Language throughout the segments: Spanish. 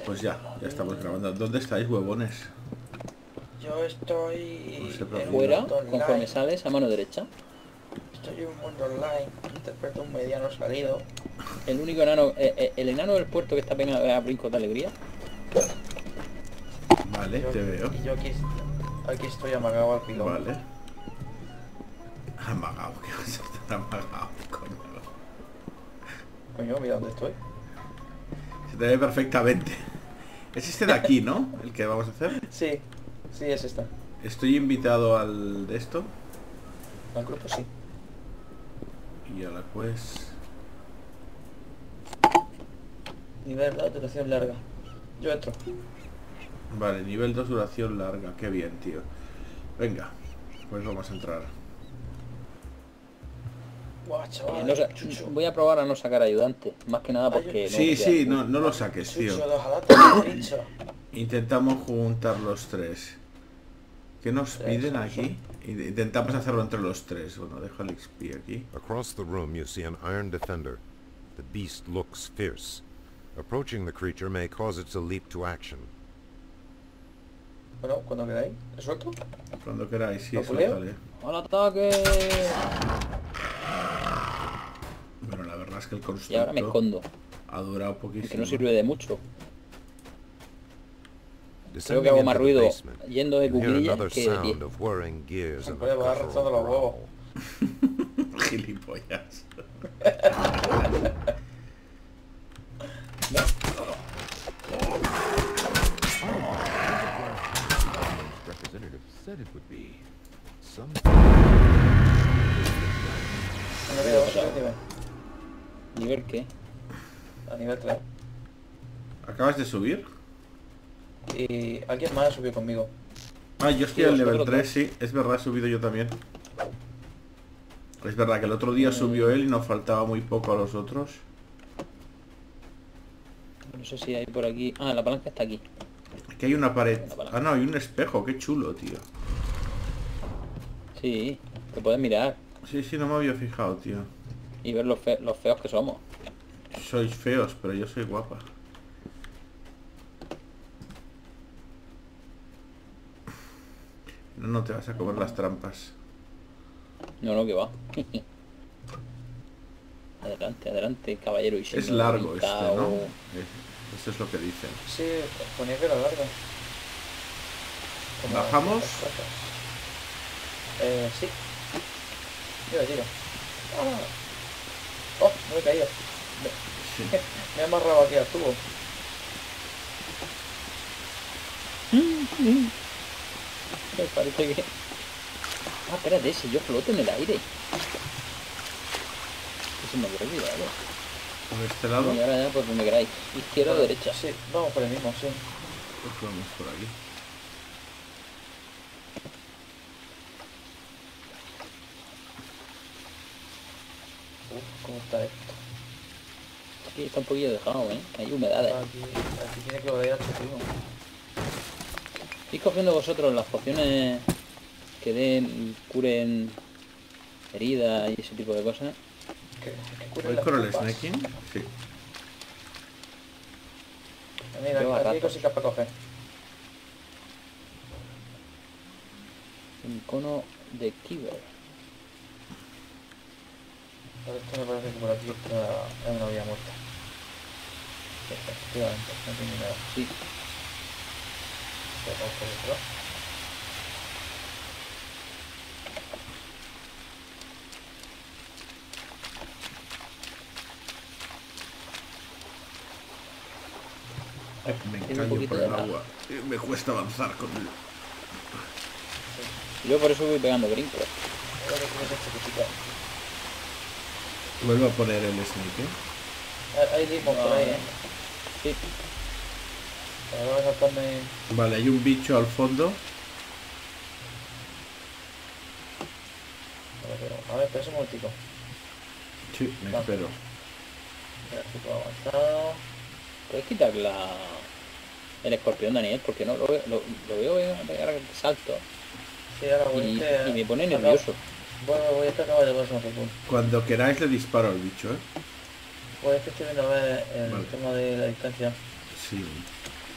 Pues ya estamos grabando. ¿Dónde estáis, huevones? Yo estoy No sé, en un Fuera, mundo online. conforme sales, a mano derecha. Estoy en un mundo online. Interpreto un mediano salido. El único enano, el enano del puerto que está pegado a brincos de alegría. Vale, te veo. Y yo aquí estoy amagado al pilón. Vale. Amagado, ¿qué vas a estar amagado, coño? Coño, mira dónde estoy. Se te ve perfectamente. Es este de aquí, ¿no? El que vamos a hacer. Sí, es esta. Estoy invitado al de esto. Al grupo sí. Y a la quest. Nivel 2, duración larga. Yo entro. Vale, nivel 2, duración larga. Qué bien, tío. Venga, pues vamos a entrar. Guau, chaval. No sé, Chucho. voy a probar a no sacar ayudante. Más que nada porque... Sí, no, sí, no lo saques, tío. Chucho, dos alatas, bicho. Intentamos juntar los tres. ¿Qué nos piden aquí? Intentamos hacerlo entre los tres. Bueno, deja el XP aquí. Across the room you see an iron defender. The beast looks fierce. Approaching the creature may cause it to leap to action. Bueno, cuando queráis. ¿Le suelto? Cuando queráis, sí, ¿Lo puleo? suéltale. ¡Al ataque! Bueno, la verdad es que el Y ahora me constructo escondo. ha durado poquísimo. Que no sirve de mucho. Creo Descending que hago into más the ruido basement, yendo de you hear cuclillas another que de pie. sound of whirring gears and Hombre, a va guttural arrastrando los huevos. growl. Gilipollas. Representative said it would be some. Me veo, ¿qué nivel? ¿Nivel qué? A nivel 3. ¿Acabas de subir? Y alguien más subió conmigo. Ah, yo estoy Sí, al level vosotros 3, sí. Es verdad, he subido yo también. Es verdad que el otro día subió él y nos faltaba muy poco a los otros. No sé si hay por aquí... Ah, la palanca está aquí. Aquí hay una pared. Una palanca. Ah, no, hay un espejo. Qué chulo, tío. Sí, te puedes mirar Sí, sí, no me había fijado, tío. y ver los feos que somos. Sois feos, pero yo soy guapa. No te vas a comer las trampas. No, no, que va. Adelante, adelante, caballero y señor. Es largo este, Cao. ¿no? Eso es lo que dicen. Sí, ponía que era largo. Como ¿Bajamos? las cosas. Sí. Tira, tira. ¡Ah! ¡Oh! Me he caído. Sí. Me he amarrado aquí al tubo. Me parece que... Ah, espérate, si yo floto en el aire. Eso me había olvidado. Por este lado. Y ahora ya por donde queráis. Izquierda o derecha. Sí, vamos por el mismo, sí. Pues vamos por aquí. ¿Cómo está esto? Aquí está un poquillo dejado, ¿eh? Hay humedades. Aquí tiene que valer este primo. ¿Estáis cogiendo vosotros las pociones que den, curen heridas y ese tipo de cosas? Que cure ¿Voy las con el pompas. snaking? Sí. Mira, Lleva aquí hay ratos. cositas para coger. Un cono de Kiber. Pero esto me parece que por aquí es una vía muerta. Efectivamente, no tiene nada. Sí. Pero vamos por dentro. Me Tiene un encaño poquito por de el lag. agua. Me cuesta avanzar con él. Yo por eso voy pegando brincos. Ahora que tienes este chiquitito. Vuelvo a poner el snake, Hay limos por ahí, Sí. Ahora voy a saltarme. Vale, hay un bicho al fondo. A ver, espera un momentico. Sí, me Va. espero. Mira, aquí puedo avanzar. ¿Puedes quitar el escorpión, Daniel? Porque no lo veo pegar salto Sí, ahora voy y a me pone nervioso. Voy a acabar de pasar por punto. Cuando queráis le disparo al bicho, Pues es que estoy viendo a ver el Vale. tema de la distancia. Sí.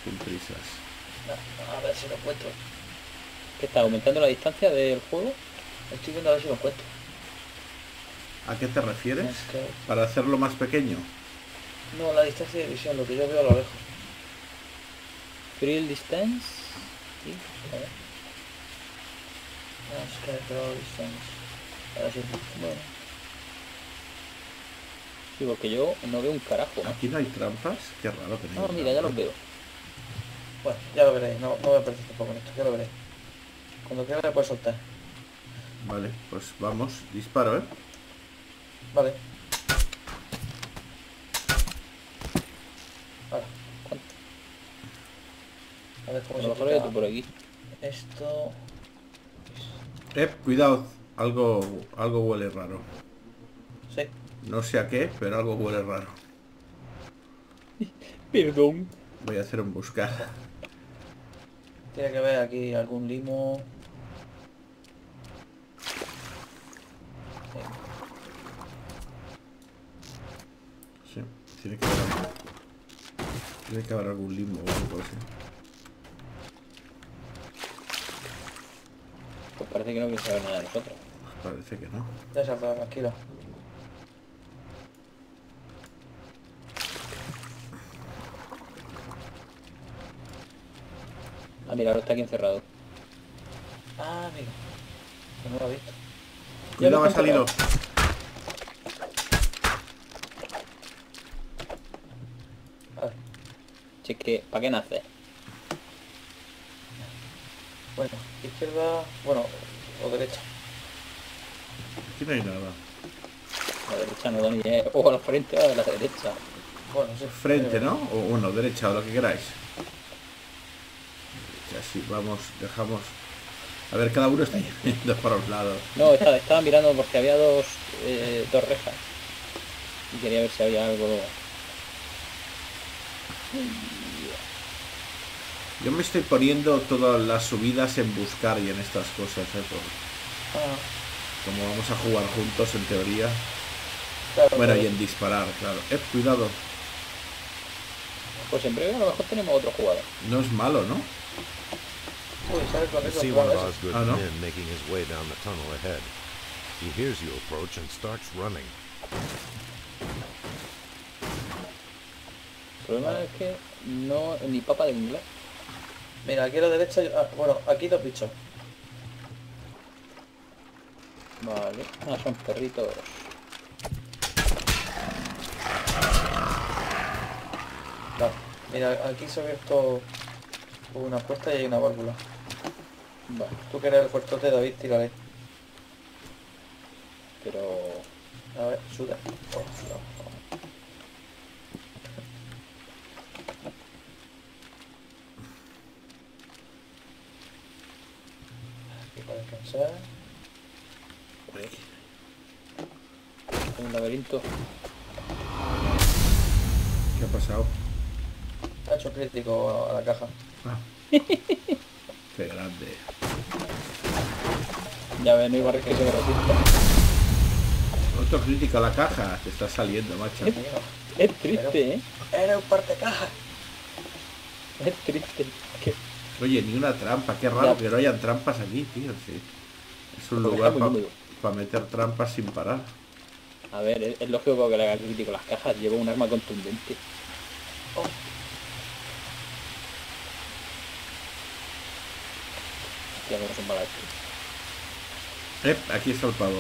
sin prisas. A ver si lo encuentro. ¿Qué está aumentando la distancia del juego? Estoy viendo a ver si lo encuentro. ¿A qué te refieres? Es que... ¿Para hacerlo más pequeño? No, la distancia de visión, lo que yo veo a lo lejos. Field distance. Sí, a ver. Draw distance. Ahora sí. Bueno. Sí, porque yo no veo un carajo. ¿No? Aquí no hay trampas. Qué raro que no Ah, hay mira, ya los trampas. veo. Bueno, ya lo veréis. No voy a perder tampoco en esto, ya lo veréis. Cuando quiera le puedes soltar. Vale, pues vamos. Disparo, ¿eh? Vale. Ahora. ¿Cuánto? A ver cómo A se lo mejor hay otro quita por aquí. esto. Cuidado. Algo huele raro. Sí. No sé a qué, pero algo huele raro. Perdón. Voy a hacer un buscar. Tiene que ver aquí algún limo. Sí, tiene que haber algún limbo o algo así. Pues parece que no quiere saber nada de nosotros. Parece que no. Ya se ha tranquilo. Ah, mira, ahora está aquí encerrado. Ah, mira. Que no lo he visto. Cuidado, lo ha he salido. Vale. Che, que, ¿para qué nace? Bueno, izquierda. Bueno, o derecha. Aquí no hay nada. La derecha no da ni idea. O a la frente o a la derecha. Bueno, sí. Frente, ¿no? O bueno, derecha o lo que queráis. Y así vamos, dejamos. A ver, cada uno está yendo para un lado. No, estaba mirando porque había dos rejas. Y quería ver si había algo. Yo me estoy poniendo todas las subidas en buscar y en estas cosas, Ah, como vamos a jugar juntos en teoría. claro. Bueno, claro. y en disparar, claro. Cuidado. Pues en breve a lo mejor tenemos otro jugador. No es malo, ¿no? Uy, ¿sabes con You eso? see Claro, one of eso. Osgood's Oh, no? men making his way down the tunnel ahead. He hears you approach and starts running. El problema es que no ni papa de inglés. Mira, aquí a la derecha. Bueno, aquí dos bichos. Vale. Ah, son perritos. Vale. Mira, aquí se ha abierto una puerta y hay una válvula. Vale. Tú que eres el fuertote, David, tírale. Pero. A ver, suda. Oh, suda. Aquí para descansar. Hay un laberinto. ¿Qué ha pasado? Ha hecho crítico a la caja. Ah. Qué grande. Ya ves, no iba a que se me resista. Otro crítico a la caja. Te está saliendo, macho. Mío, Es triste, ¿eh? eres un parte caja. Es triste. Que... Oye, ni una trampa. Qué raro Ya. que no hayan trampas aquí, tío. Sí. Es un Porque lugar está muy húmedo. para meter trampas sin parar. A ver, es lógico que le haga crítico a las cajas. Llevo un arma contundente. Oh, Ya no son malas. Aquí está el pavo.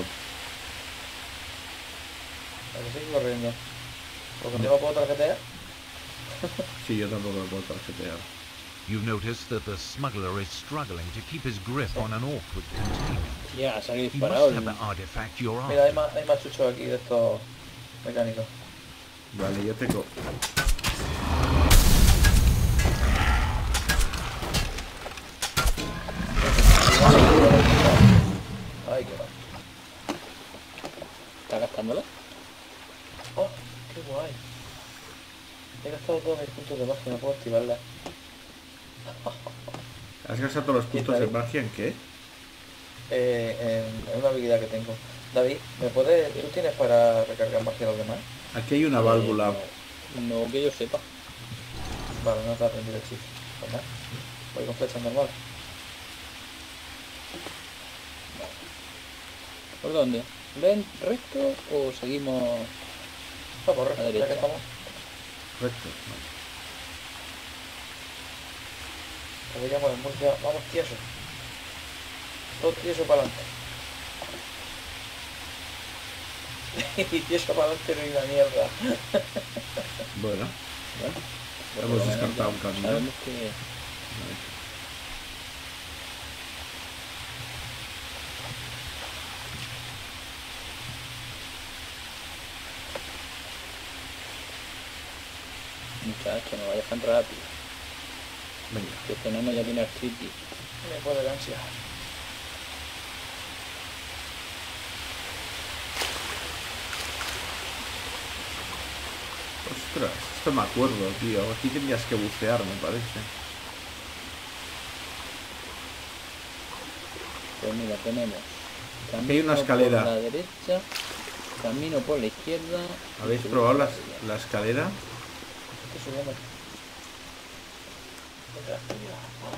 a que sigue corriendo. Porque no puedo tarjetear. Sí, yo tampoco lo puedo tarjetear. You notice that the smuggler is struggling to keep his grip on an awkward container. Ya, se ha He disparado. must have the artifact you're Mira, after. hay más chuchos aquí de estos mecánicos. Vale, yo tengo. Ay, qué mal. ¿Está gastándola? Oh, qué guay. He gastado todos mis puntos de magia, no puedo activarla. ¿Has gastado todos los puntos está de bien. magia en qué? En una habilidad que tengo. David, ¿tú tienes para recargar magia a los demás? Aquí hay una válvula. No, no que yo sepa. Vale, no te ha aprendido el chiste. Venga, voy con flecha normal. ¿Por dónde? ¿Ven recto o seguimos? Vamos, A recto, ya derecha. que estamos. Recto. Vale. Como llamo en Murcia, vamos tieso. Todo tieso para adelante. Y tieso para adelante no hay una mierda. Bueno, Bueno, pues hemos por lo menos descartado ya un camino. sabemos que Vale. muchacho, no vaya tan rápido. Venga. Que tenemos ya tiene artritis. Me puede la ansia. Ostras, esto me acuerdo, tío. Aquí tenías que bucear, me parece. Pues mira, tenemos Aquí hay una escalera. por la derecha, camino por la izquierda. ¿Habéis y probado subir por la derecha. la escalera? Estoy subiendo. Detrás tuya.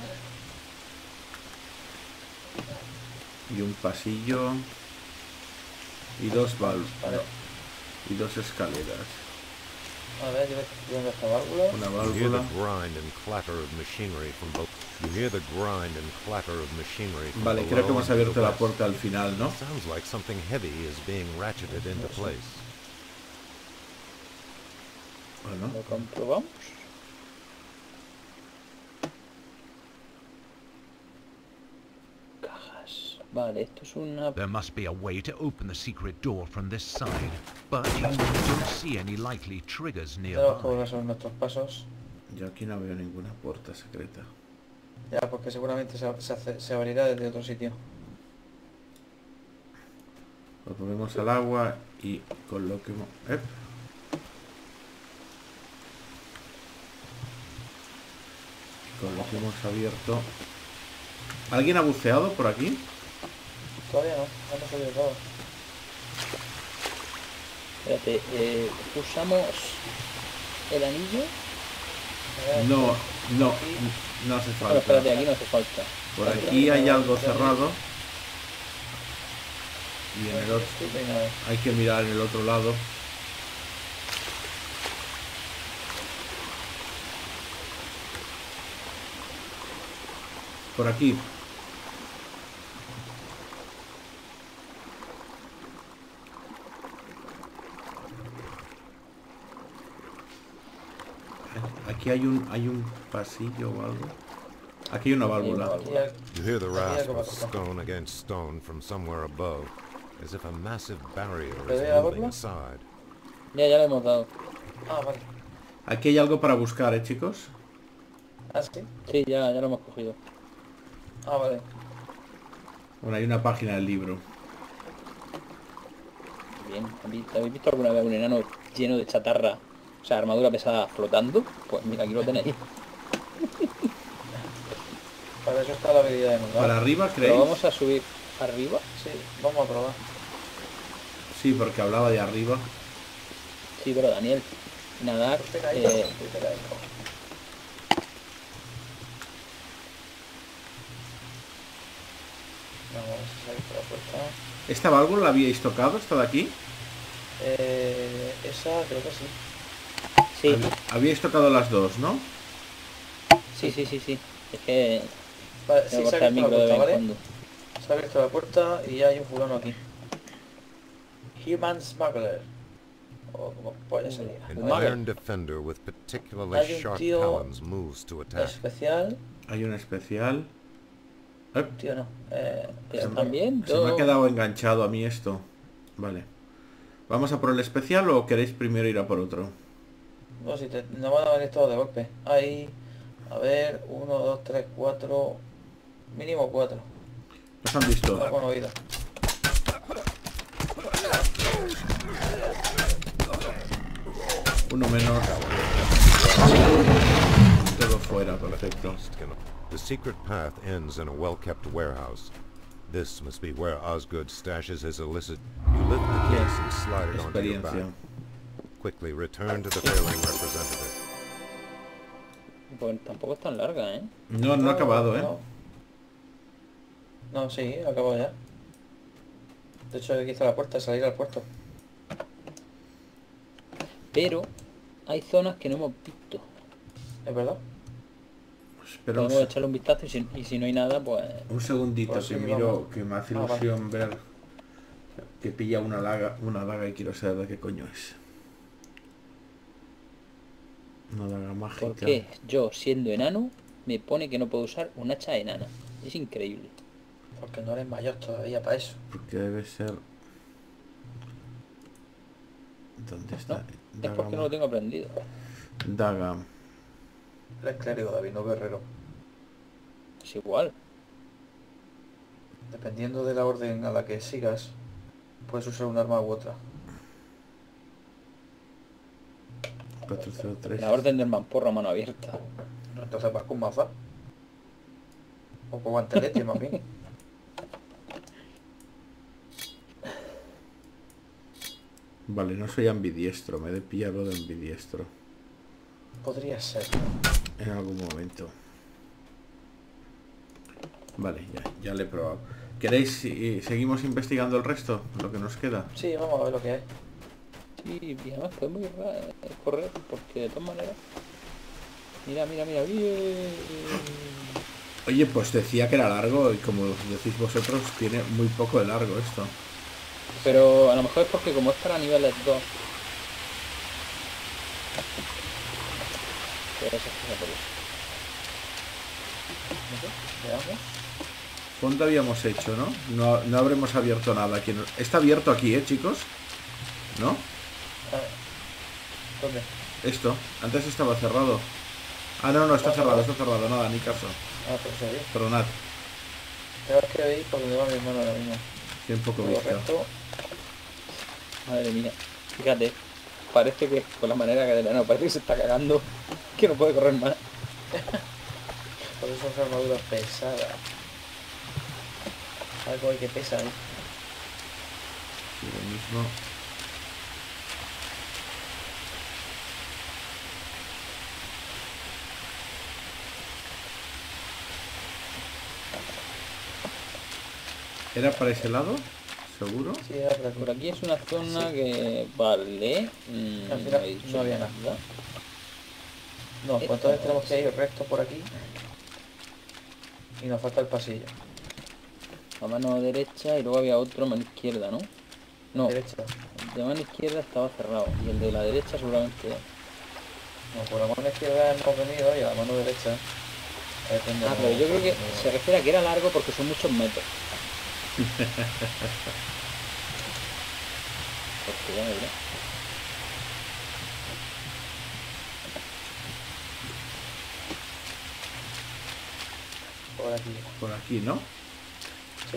Y un pasillo. Y dos válvulas. Vale. Y dos escaleras. A ver, yo voy viendo esta válvula. Una You hear the válvula. grind and clatter of machinery from both. You hear the grind and clatter of machinery from Vale, below creo que hemos and to the abierto la west. puerta al final, ¿no? Sounds like something heavy is being ratcheted into place. Bueno, ¿Lo comprobamos? Cajas. Vale, esto es una... There must be a way to open the secret door from this side, but you don't see any likely triggers Tenemos que nearby. volver sobre nuestros pasos. yo aquí no veo ninguna puerta secreta. Ya, porque seguramente se abrirá desde otro sitio. Nos volvemos al agua y coloquemos... Con lo que hemos abierto. ¿Alguien ha buceado por aquí? Todavía no hemos subido todo. Espérate, usamos el anillo. No, no hace Bueno, espérate, falta. aquí no hace falta. Por aquí hay algo cerrado. Y en el otro hay que mirar en el otro lado. Por aquí. Aquí hay un pasillo o algo. Aquí hay una válvula. Aquí hay- You hear the Aquí hay rasp algo of para tocar. stone against stone from somewhere above, as if a massive barrier ¿Le is doy a la moving válvula? aside. Ya le hemos dado. Ah, vale. Aquí hay algo para buscar, chicos. Ah, sí. Sí, ya lo hemos cogido. Ah, vale. Bueno, hay una página del libro. Bien. ¿Habéis visto alguna vez un enano lleno de chatarra? O sea, armadura pesada flotando. Pues mira, aquí lo tenéis. Para eso está la habilidad de nadar. ¿Para arriba Pero creéis? vamos a subir arriba. Sí, vamos a probar. Sí, porque hablaba de arriba. Sí, pero Daniel, nadar. Fuiste caído, fuiste caído. Vamos a ver si sale por la puerta. ¿Esta válvula la habíais tocado? ¿Esta de aquí? Esa creo que sí. Sí, Habíais tocado las dos, ¿no? sí. Es que Vale, me sí, se corta ha el abierto micro la de vez puerta, en ¿vale? cuando. Se ha abierto la puerta y ya hay un fulano aquí. Human Smuggler. O como polla se diga. An Vale. iron defender with particularly Hay un sharp tío talons moves to attack. Especial. Hay un especial. Tío, no. También. Se me ha quedado enganchado a mí esto. Vale. ¿Vamos a por el especial o queréis primero ir a por otro? No, si no van a venir todos de golpe. Hay, a ver, 1, 2, 3, 4, mínimo 4. Nos han visto. Con oído. Uno menos. Todo fuera, perfecto. The secret path ends in a well-kept warehouse. This must be where Osgood stashes his illicit. You lift the case and slide it onto your back. Experiencia. Quickly return to the failing representative. Pues tampoco es tan larga, ¿eh? No, no ha acabado, ¿eh? No, sí, ha acabado ya. De hecho, aquí está la puerta, salir al puerto. Pero hay zonas que no hemos visto. ¿Es verdad? Espera Podemos echarle un vistazo y si no hay nada, pues... un segundito, Pues que sí, miro, vamos. que me hace Ah, vale. ilusión ver que pilla una daga y quiero saber de qué coño es. Una daga mágica. ¿Por qué yo, siendo enano, me pone que no puedo usar un hacha enana? Es increíble. Porque no eres mayor todavía para eso. Porque debe ser... ¿Dónde está? No, es porque no lo tengo aprendido. Daga. Eres clérigo, David, no guerrero. Es igual. Dependiendo de la orden a la que sigas, puedes usar un arma u otra. 403. La orden del mamporro a mano abierta. Entonces vas con maza. O con guantelete, más bien. Vale, no soy ambidiestro, me he de pillarlo de ambidiestro Podría ser. en algún momento. Vale, ya le he probado. ¿Queréis si seguimos investigando el resto? Lo que nos queda. Sí, vamos a ver lo que hay. Sí, y además podemos correr, porque de todas maneras... Mira, mira, mira, bien. Oye, pues decía que era largo y como decís vosotros, tiene muy poco de largo esto. Pero a lo mejor es porque como es para niveles 2... Pues eso es por eso. Veamos. ¿Cuándo habíamos hecho, no? No habremos abierto nada aquí. Está abierto aquí, chicos. ¿No? ¿Dónde? Esto. Antes estaba cerrado. Ah, no, está cerrado, nada, ni caso. Ah, pues serio. Perdonad. Tengo que ir por donde va mi hermano ahora mismo. Tiene poco Todo visto. recto. Madre mía. Fíjate. Parece que con la manera que de enano parece que se está cagando. Que no puede correr más. Por eso son armaduras pesadas. Algo hay que pesa ahí. Y lo mismo. ¿Era para ese lado? ¿Seguro? Sí, era por aquí. Por aquí es una zona que... Vale. Al final he dicho no había nada. No, pues entonces tenemos que ir recto por aquí. Y nos falta el pasillo. A mano derecha y luego había otro a mano izquierda, ¿no? No, Derecha. el de mano izquierda estaba cerrado y el de la derecha seguramente... No, por la mano izquierda hemos venido y a la mano derecha. Ah, pero yo creo que se refiere a que era largo porque son muchos metros. Porque ya me diré. Por aquí. Por aquí, ¿no? Sí.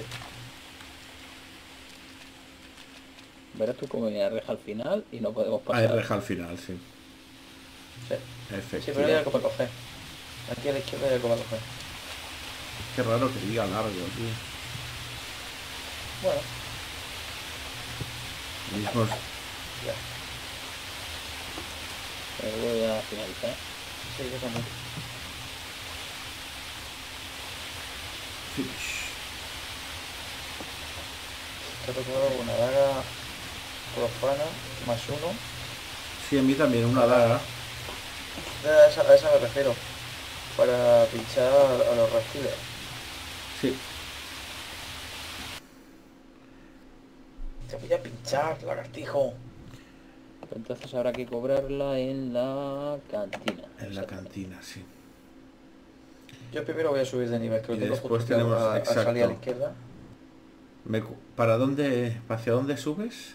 Verás tú cómo viene la reja al final y no podemos Ah, es pasar. reja al final, sí. Sí. Efectivo. Sí, pero hay algo para coger. Aquí a la izquierda hay algo para coger. Qué raro que diga largo, tío. Bueno, Mismos... ya. Pero voy a finalizar. Sí, yo también. Finish. Te ha tocado una daga profana más uno. Sí, a mí también, una daga. A esa me refiero. Para pinchar a los reptiles. Sí. Te voy a pinchar, lagartijo. Entonces habrá que cobrarla en la cantina. En la cantina, sí. Yo primero voy a subir de nivel, que lo Y tengo después justo tenemos- a salir a la exacto. izquierda. ¿Para dónde? ¿Hacia dónde subes?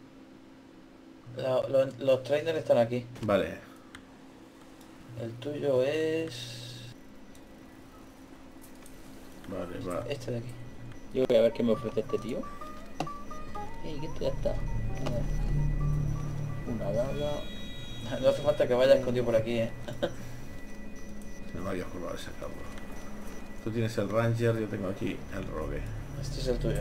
Los trainers están aquí. Vale. El tuyo es... Vale, va. este de aquí. Yo voy a ver qué me ofrece este tío. Ey, que esto ya está. Una daga. No hace falta que vaya escondido por aquí, Se me había jugado de sacarlo. Tú tienes el Ranger, yo tengo aquí el Rogue. Este es el tuyo.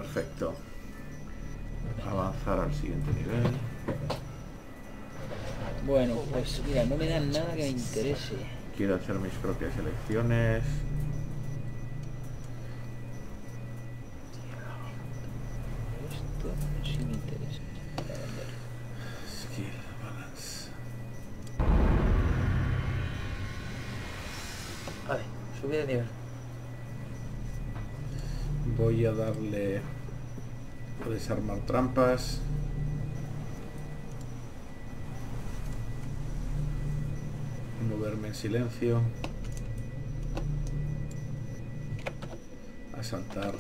Perfecto. Avanzar al siguiente nivel. Bueno, pues mira, no me dan nada que me interese. Quiero hacer mis propias elecciones. Esto sí me interesa. Para vender. Skill balance. Vale, subir de nivel. Voy a darle a desarmar trampas. Moverme en silencio. A saltar.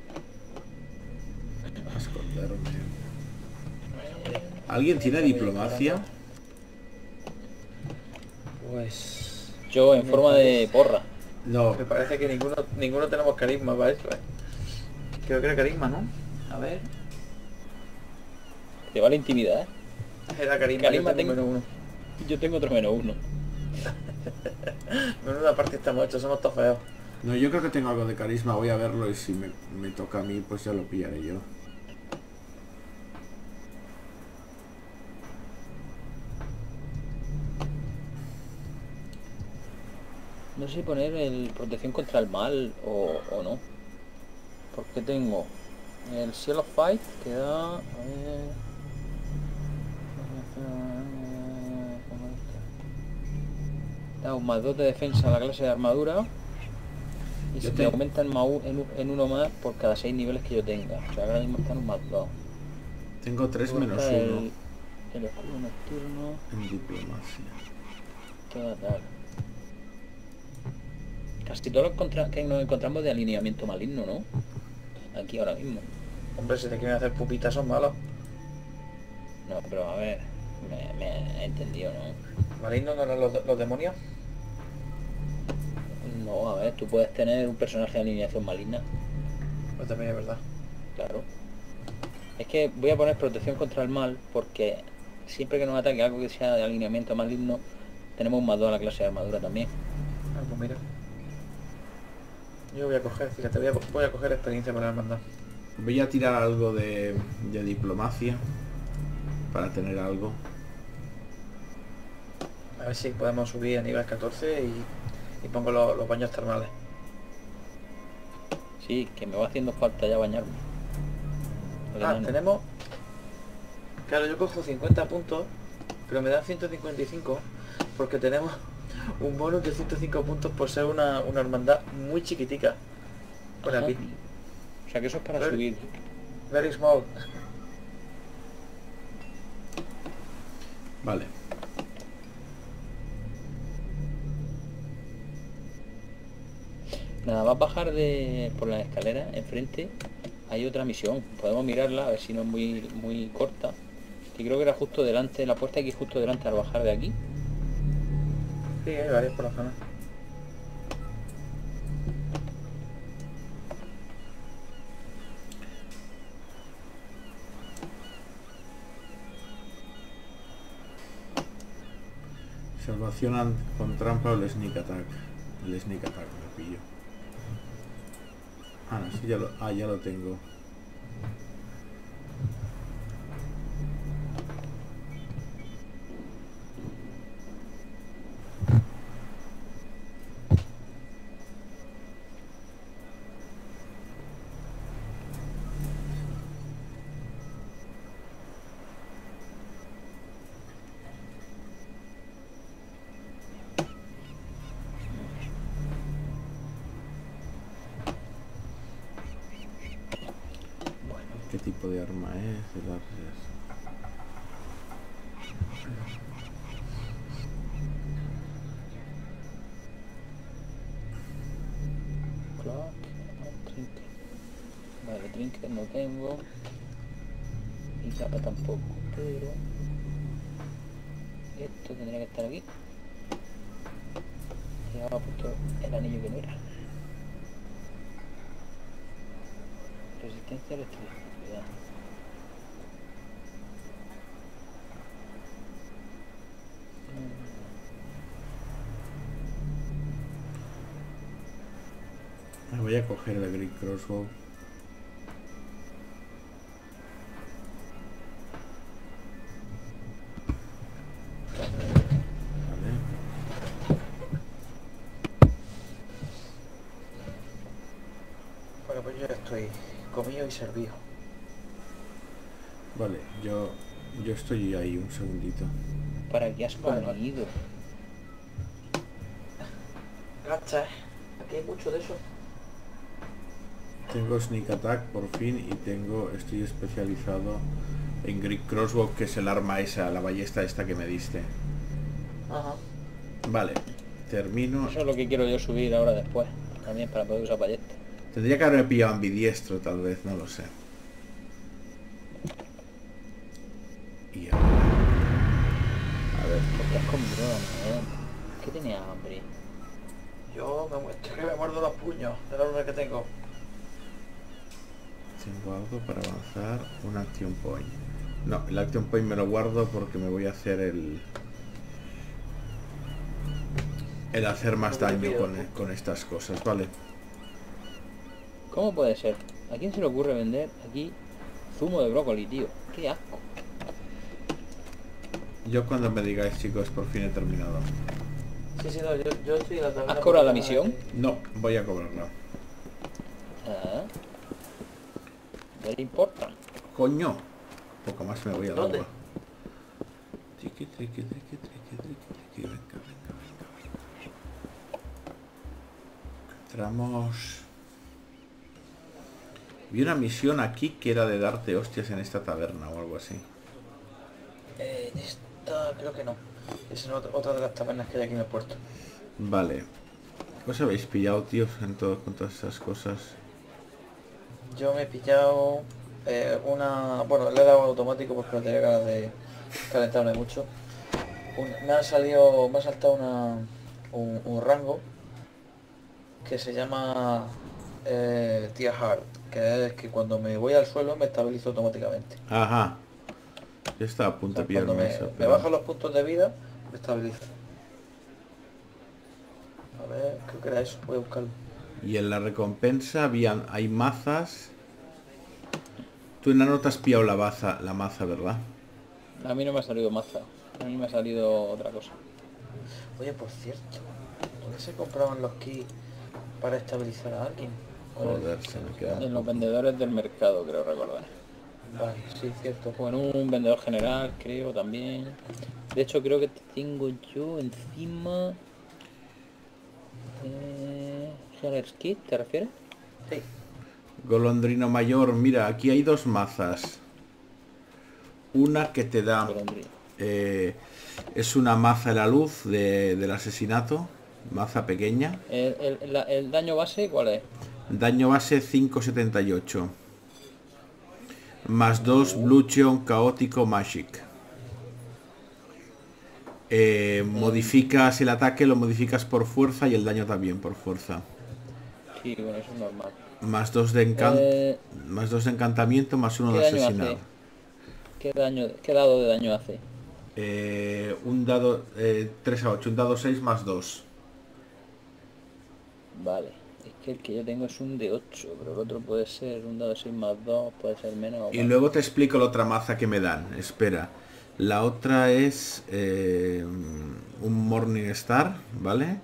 A esconderme. ¿Alguien tiene diplomacia? Pues... Yo en Me forma de parece- porra. No, Me parece que ninguno tenemos carisma para eso, Creo que era carisma, ¿no? A ver... ¿Te vale intimidad? Era carisma, Carisma yo tengo tengo. menos Yo tengo otro -1. uno. Menuda parte estamos hechos, somos todos feos. no, yo creo que tengo algo de carisma. Voy a verlo y si me toca a mí, pues ya lo pillaré yo. No sé si poner el protección contra el mal o no. Porque tengo el Seal of Fight que da... A ver... Da un +2 de defensa a la clase de armadura. Y Yo se me te- aumenta en uno más por cada 6 niveles que yo tenga. O sea, ahora mismo está en un +2. Tengo 3 Luego menos está 1 el escudo nocturno. en diplomacia. Toda tal. Casi todo lo que nos encontramos de alineamiento maligno, ¿no? Aquí ahora mismo. Hombre, si te quieren hacer pupitas son malos. No, pero a ver, me he entendido, ¿no? Malignos no eran los demonios. No, a ver, tú puedes tener un personaje de alineación maligna, Pues también es verdad. claro. Es que voy a poner protección contra el mal porque siempre que nos ataque algo que sea de alineamiento maligno, tenemos un +2 a la clase de armadura también. Ah, pues mira. Yo voy a coger, fíjate, voy a coger experiencia para la hermandad. Voy a tirar algo de diplomacia para tener algo. A ver si podemos subir a nivel 14 y pongo los baños termales. Sí, que me va haciendo falta ya bañarme. El Ah, enano. tenemos... Claro, yo cojo 50 puntos, pero me dan 155 porque tenemos un bonus de 105 puntos por ser una hermandad muy chiquitica. Por Ajá. aquí. O sea que eso es para Very- subir. Very small. Vale. Nada más bajar por la escalera enfrente hay otra misión. Podemos mirarla a ver si no es muy corta. Que creo que era justo delante de la puerta, aquí justo delante al bajar de aquí. Sí, hay varios por la zona. Salvación con trampa o el sneak attack. El sneak attack me pillo. Ah, no, sí, ya lo tengo. ¿Qué tipo de arma es? El arces. Clock, trinket. Vale, trinket no tengo. Y capa tampoco, pero... Esto tendría que estar aquí. Y ahora puesto el anillo que no era. Resistencia a electricidad. Voy a coger el Great Crossbow. estoy comido y servido. Vale, yo estoy ahí un segundito. ¿Para qué has Vale, comido? Gacha, aquí hay mucho de eso. Tengo Sneak Attack por fin y estoy especializado en Greek Crossbow, que es el arma esa, la ballesta esta que me diste. Ajá. Vale, termino. Eso es lo que quiero yo subir ahora después. También para poder usar ballesta. Tendría que haberme pillado ambidiestro, tal vez, no lo sé. Y ahora... A ver, ¿Por qué has comido, man? ¿Qué tenía hambre? Yo me muerdo los puños de la hambre que tengo. tengo algo para avanzar, un action point. No, el action point me lo guardo porque me voy a hacer el hacer más daño con estas cosas, ¿vale? ¿Cómo puede ser? ¿A quién se le ocurre vender aquí zumo de brócoli, tío? ¡Qué asco! Yo cuando me digáis, chicos, por fin he terminado. Sí, sí, no, yo estoy en la taberna. ¿Has cobrado la por- misión? No, voy a cobrarla. Ah. Very important. Coño, poco más me voy al ¿Dónde? agua. Triqui, triqui, triqui, triqui, triqui, triqui. Venga, venga, venga, venga. Entramos. Vi una misión aquí que era de darte hostias en esta taberna o algo así. Esta creo que no. Esa es otra de las tabernas que hay aquí en el puerto. Vale. ¿Os habéis pillado, tíos, con todas esas cosas? Yo me he pillado una... Bueno, le he dado automático porque no tenía ganas de calentarme mucho. Me ha saltado un rango que se llama Tier Hard, que es que cuando me voy al suelo me estabilizo automáticamente. Ajá. Yo estaba a punto O sea, de cuando pillarme me, eso, me pero... bajan los puntos de vida, me estabilizo. A ver, creo que era eso, voy a buscarlo. Y en la recompensa hay mazas. Tú en la nota has pillado la maza, ¿verdad? A mí no me ha salido maza. A mí me ha salido otra cosa. Oye, por cierto, ¿dónde se compraban los keys para estabilizar a alguien? Joder, se me queda... En los vendedores del mercado, creo recordar. Vale, sí, cierto. O en un vendedor general, creo también. De hecho, creo que tengo yo encima... Seller's Kit, ¿te refieres? Sí. Golondrino mayor, mira, aquí hay dos mazas. Una que te da... Golondrino. es una maza de la luz del asesinato. Maza pequeña. ¿El daño base cuál es? Daño base 578. Más 2 Blution Caótico Magic. Modificas el ataque, lo modificas por fuerza y el daño también por fuerza. Sí, bueno, eso es normal. Más 2 de más 2 de encantamiento, más 1 ¿Qué de daño asesinado. hace? ¿Qué dado de daño hace? Un dado 3 a 8, un dado 6 más 2. Vale. Es que el que yo tengo es un de 8, pero el otro puede ser un dado 6 más 2, puede ser menos o Y más. luego te explico la otra maza que me dan. Espera. La otra es un Morning Star, ¿vale?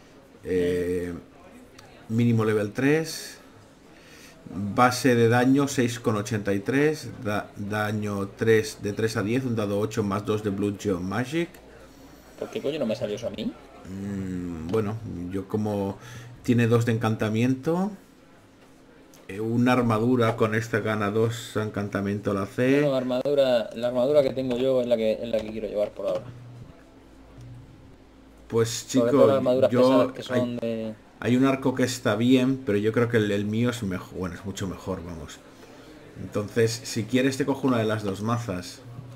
Mínimo level 3. Base de daño 6,83. Daño 3 de 3 a 10. Un dado 8 más 2 de Blution Magic. ¿Por qué coño no me salió eso a mí? Bueno, yo como tiene 2 de encantamiento. Una armadura con esta gana 2 encantamiento la C. Bueno, la armadura que tengo yo es la que quiero llevar por ahora. Pues Sobre todo chicos, las armaduras yo pesadas que son de... hay un arco que está bien, pero yo creo que el mío es mejor, bueno, es mucho mejor, vamos. Entonces, si quieres te cojo una de las dos mazas.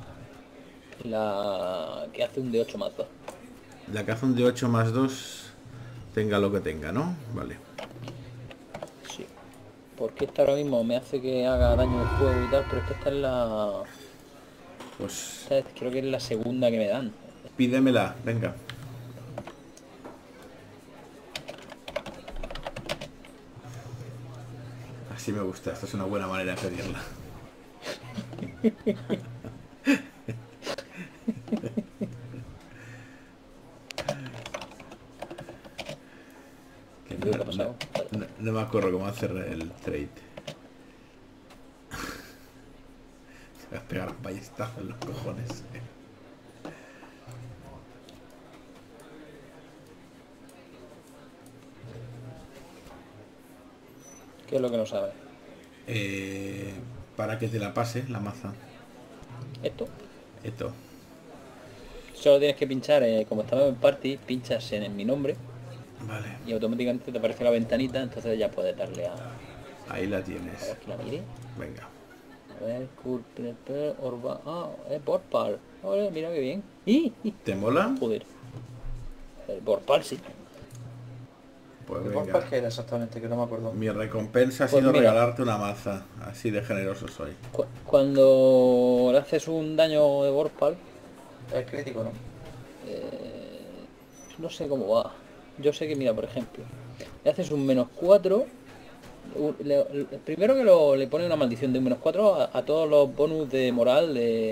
La que hace un de 8 más 2. La que hace un de 8 más 2, tenga lo que tenga, ¿no? Vale. Sí. Porque esta ahora mismo me hace que haga daño de fuego y tal, pero es que esta es la... Pues Creo que es la segunda que me dan. pídemela, venga. Así me gusta, esta es una buena manera de pedirla. Que ¿Qué ha pasado? no me acuerdo cómo hacer el trade. pegar un ballestazo en los cojones. ¿Qué es lo que no sabes? Para que te la pase la maza. Esto. Esto. Solo tienes que pinchar, como estamos en party, pinchas en mi nombre Vale. y automáticamente te aparece la ventanita, entonces ya puedes darle a Ahí la ver tienes. que la mire. Venga. A ver, Orba. Ah, es Borpal. Ole, mira qué bien. ¡Y! ¿Te mola? Joder. El Borpal, sí. Pues ¿El venga. Borpal qué era exactamente? Que no me acuerdo. Mi recompensa ha Pues sido mira. regalarte una maza. Así de generoso soy. Cuando le haces un daño de Borpal, Es crítico, ¿no? no sé cómo va. Yo sé que, mira, por ejemplo, le haces un -4. Primero que le pone una maldición de un -4 a todos los bonus de moral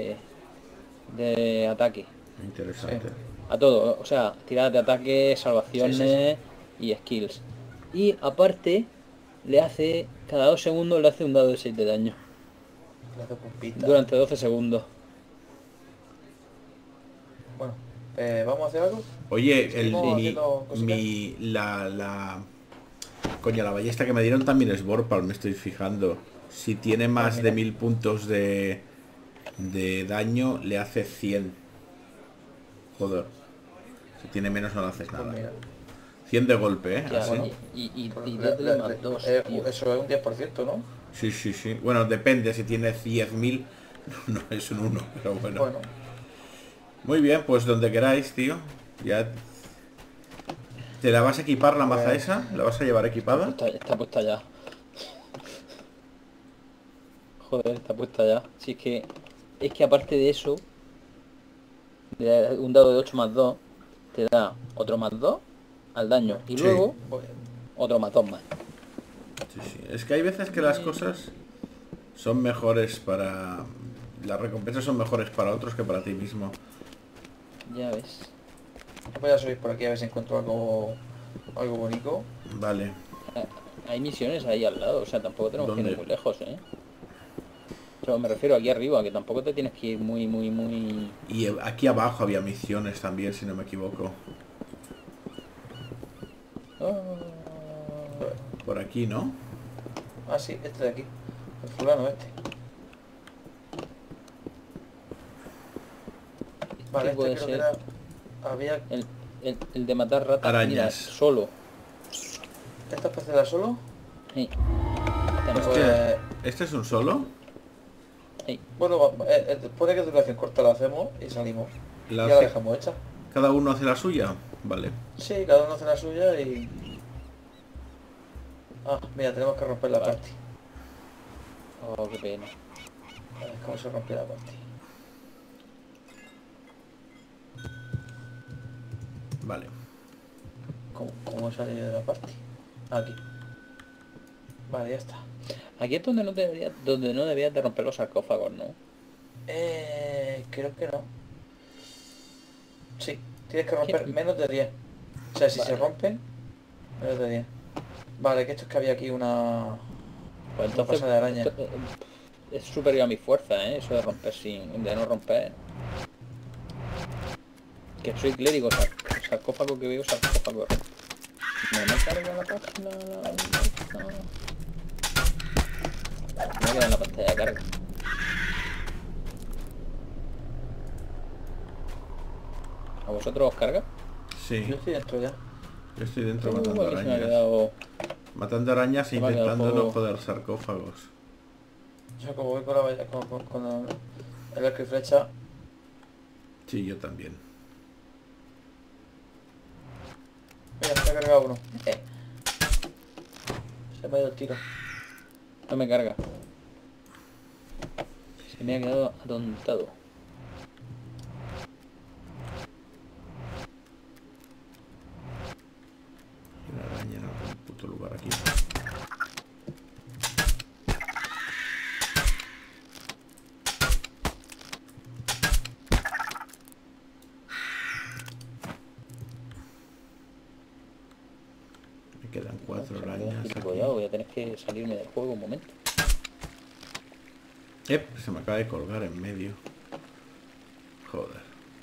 de ataque. Interesante. A todo, o sea, tiradas de ataque, salvaciones y skills. Y aparte, le hace, cada 2 segundos le hace un dado de 6 de daño. Le hace pumpita. Durante 12 segundos. Bueno, ¿vamos a hacer algo? Oye, Seguimos haciendo cositas. Coño, la ballesta que me dieron también es Vorpal, me estoy fijando. Si tiene más de 1000 puntos de daño, le hace 100. Joder. Si tiene menos no le haces nada. Pues mira, 100 de golpe, ¿eh? Ya, Así. bueno, y pues dadle más 2, tío. eso es un 10%, ¿no? Sí, sí, sí. Bueno, depende. Si tiene 10.000, no es un 1, pero bueno. Bueno, Muy bien, pues donde queráis, tío. Ya. ¿Te la vas a equipar la maza esa? ¿La vas a llevar equipada? Está puesta ya. Joder, está puesta ya. Si es que aparte de eso, un dado de 8 más 2 te da otro más 2 al daño. Y Sí. luego voy- otro más 2 más. Sí, sí. Es que hay veces que las cosas son mejores para... Las recompensas son mejores para otros que para ti mismo. Ya ves. voy a subir por aquí a ver si encuentro algo bonito. Vale. Hay misiones ahí al lado, o sea, tampoco tenemos que ¿Dónde? ir muy lejos, ¿eh? Pero me refiero aquí arriba, que tampoco te tienes que ir muy... Y aquí abajo había misiones también, si no me equivoco. Por aquí, ¿no? Ah, sí, este de aquí. El fulano este. Vale, puede este creo ser? que era... Había... El de matar ratas, Arañas. mira, solo. ¿Esta especie era solo? Sí. Pues... ¿Este es un solo? Sí. Bueno, después de que duración corta la hacemos y salimos. La Ya la hace- dejamos hecha. ¿Cada uno hace la suya? Vale. Sí, cada uno hace la suya y... Ah, mira, tenemos que romper la Vale. party. Oh, qué pena. A ver cómo se rompe la party. Vale. ¿Cómo salir de la party? Aquí. Vale, ya está. Aquí es donde no deberías de romper los sarcófagos, ¿no? Creo que no. Sí, tienes que romper ¿Qué? menos de 10. O sea, si Vale. se rompen, menos de 10. Vale, que esto es que había aquí una... Pues Una entonces pasada de araña. es superior a mi fuerza, ¿eh? Eso de romper de no romper. Que soy clérigo, sarcófago que veo, sarcófago. No me carga la página, me queda en la pantalla de carga. ¿A vosotros os carga? Sí. Yo estoy dentro ya. Yo estoy dentro matando Aquí se me ha arañas. quedado... Matando arañas e Se me ha quedado intentando no poco- joder sarcófagos. Yo como voy con la valla, con el arco y flecha... Sí, yo también. Mira, se ha cargado uno. Se me ha ido el tiro. No me carga. Se me ha quedado atontado. Hay una araña en algún puto lugar aquí. Me quedan 4 arañas aquí. Cuidado, voy a tener que salirme del juego un momento. Se me acaba de colgar en medio. Joder.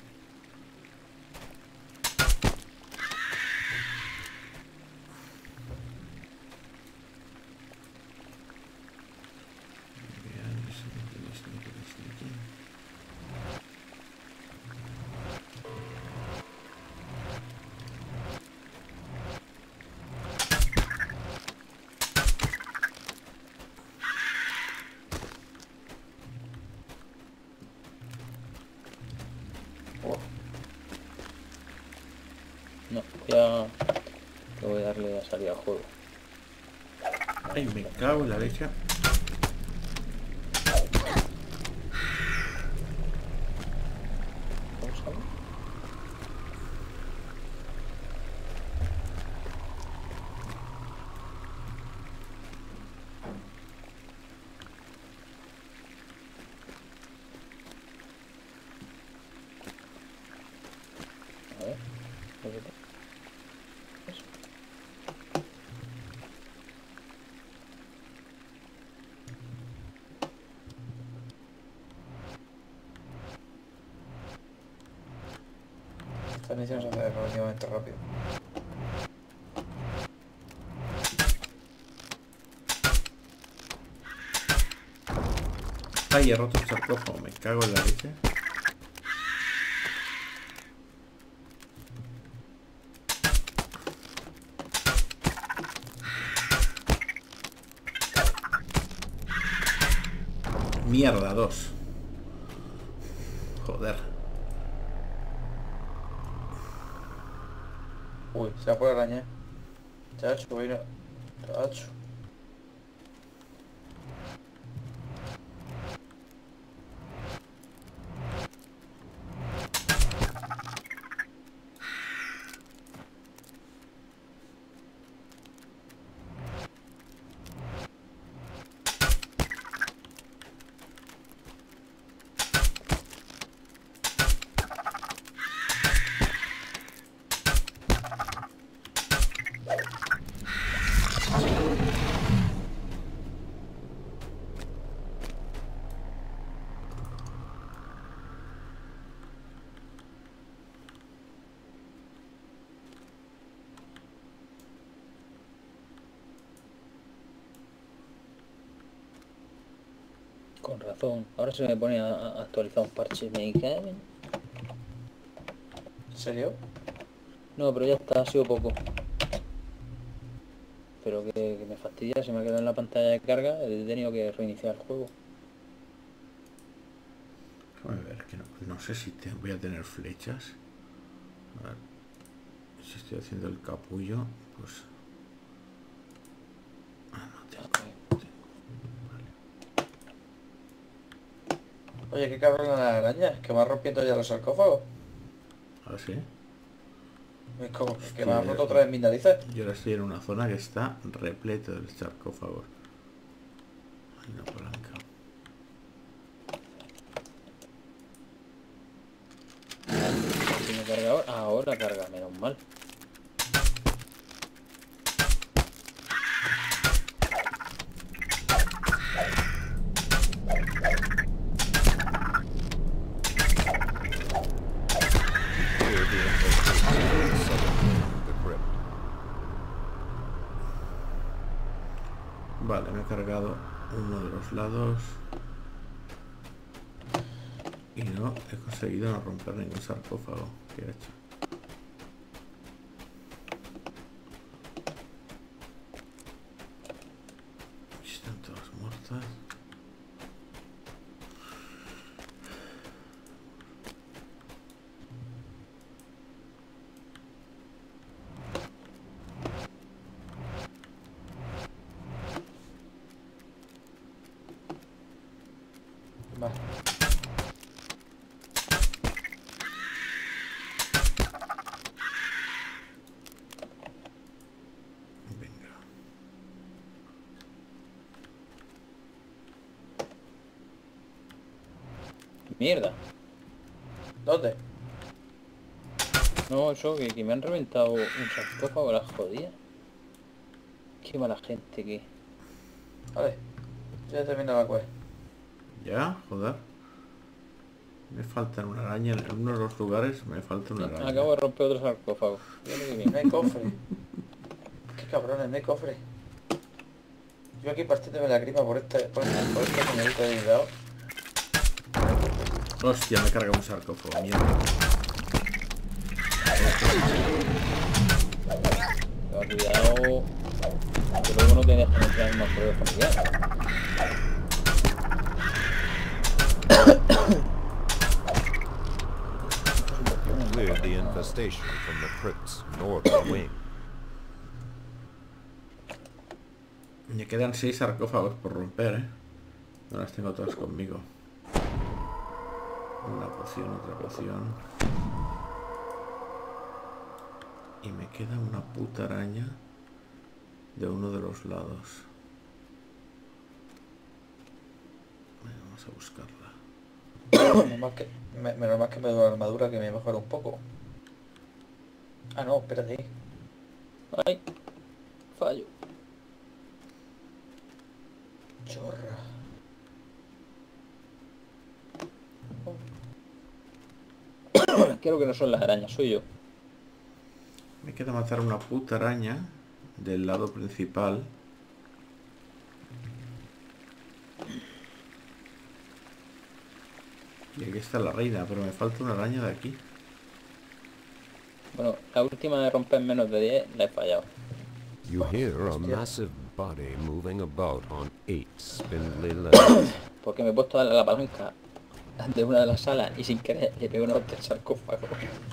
No, voy a darle a salir al juego. Ay, me cago en la leche. ¿Cómo sale? A ver, eso. Esta misión se hace relativamente rápido. Ay, he roto el sarcófago, me cago en la leche. Mierda, 2. Joder. Uy, se va por araña. Chacho, voy a ir a... Chacho. Con razón. Ahora se me pone a actualizar un parche. Me caen. ¿En serio? No, pero ya está, ha sido poco. Pero que me fastidia, se me ha quedado en la pantalla de carga, he tenido que reiniciar el juego. A ver, que no sé si voy a tener flechas. A ver, si estoy haciendo el capullo, pues... Ah, no tengo. Oye, qué cabrón la araña, que va rompiendo ya los sarcófagos. Ahora sí. Es como que Hostia, me ha roto otra vez mis narices. Yo ahora estoy en una zona que está repleto de sarcófagos. Hay una palanca. Si me carga ahora, ahora carga, menos mal. Clear the infiltration of the southern wing of the crypt. Vale, me he cargado uno de los lados. Y no he conseguido no romper ningún sarcófago. ¿Qué he hecho? Están todas muertas. Vale. Venga. Mierda. ¿Dónde? No, eso, que me han reventado un sarcófago, la jodía. Qué mala gente que... Vale. Ya termina la quest. Ya, joder. Me faltan una araña. En uno de los lugares me falta una araña. Acabo de romper otro sarcófago. Mira qué bien. No hay cofre. Qué cabrones, no hay cofre. Yo aquí partiéndome la grima por este señorito de lado. Hostia, me carga un sarcófago, mierda. Pero cuidado, que luego no te dejan entrar en más pruebas familiares. Cleared the infestation from the crypt's northern wing. Me quedan 6 sarcófagos por romper, ¿eh? No las tengo todas conmigo. Una poción, otra poción. Y me queda una puta araña de uno de los lados. Vamos a buscarla. Menos mal que me doy la armadura que me mejora un poco. Ah, no, espérate. Ay, fallo. Chorra. Creo que no son las arañas, soy yo. Me queda matar una puta araña del lado principal. Y aquí está la reina, pero me falta una araña de aquí. Bueno, la última de romper menos de 10 la he fallado. You hear a massive body moving about on 8 spindly legs. Porque me he puesto a la palanca de una de las salas y sin querer le pego una hostia al sarcófago.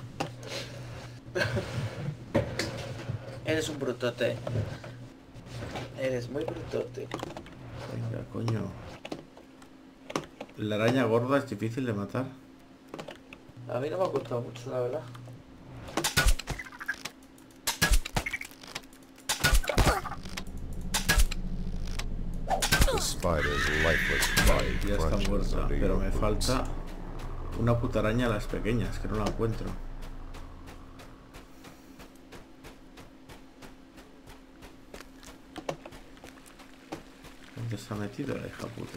Eres un brutote. Eres muy brutote. Venga, coño. La araña gorda es difícil de matar. A mí no me ha costado mucho, la verdad. The spider's lifeless body Ya está crunches muerta, under pero your me boots. falta una puta araña de las pequeñas, que no la encuentro. ¿Dónde se ha metido la hija puta?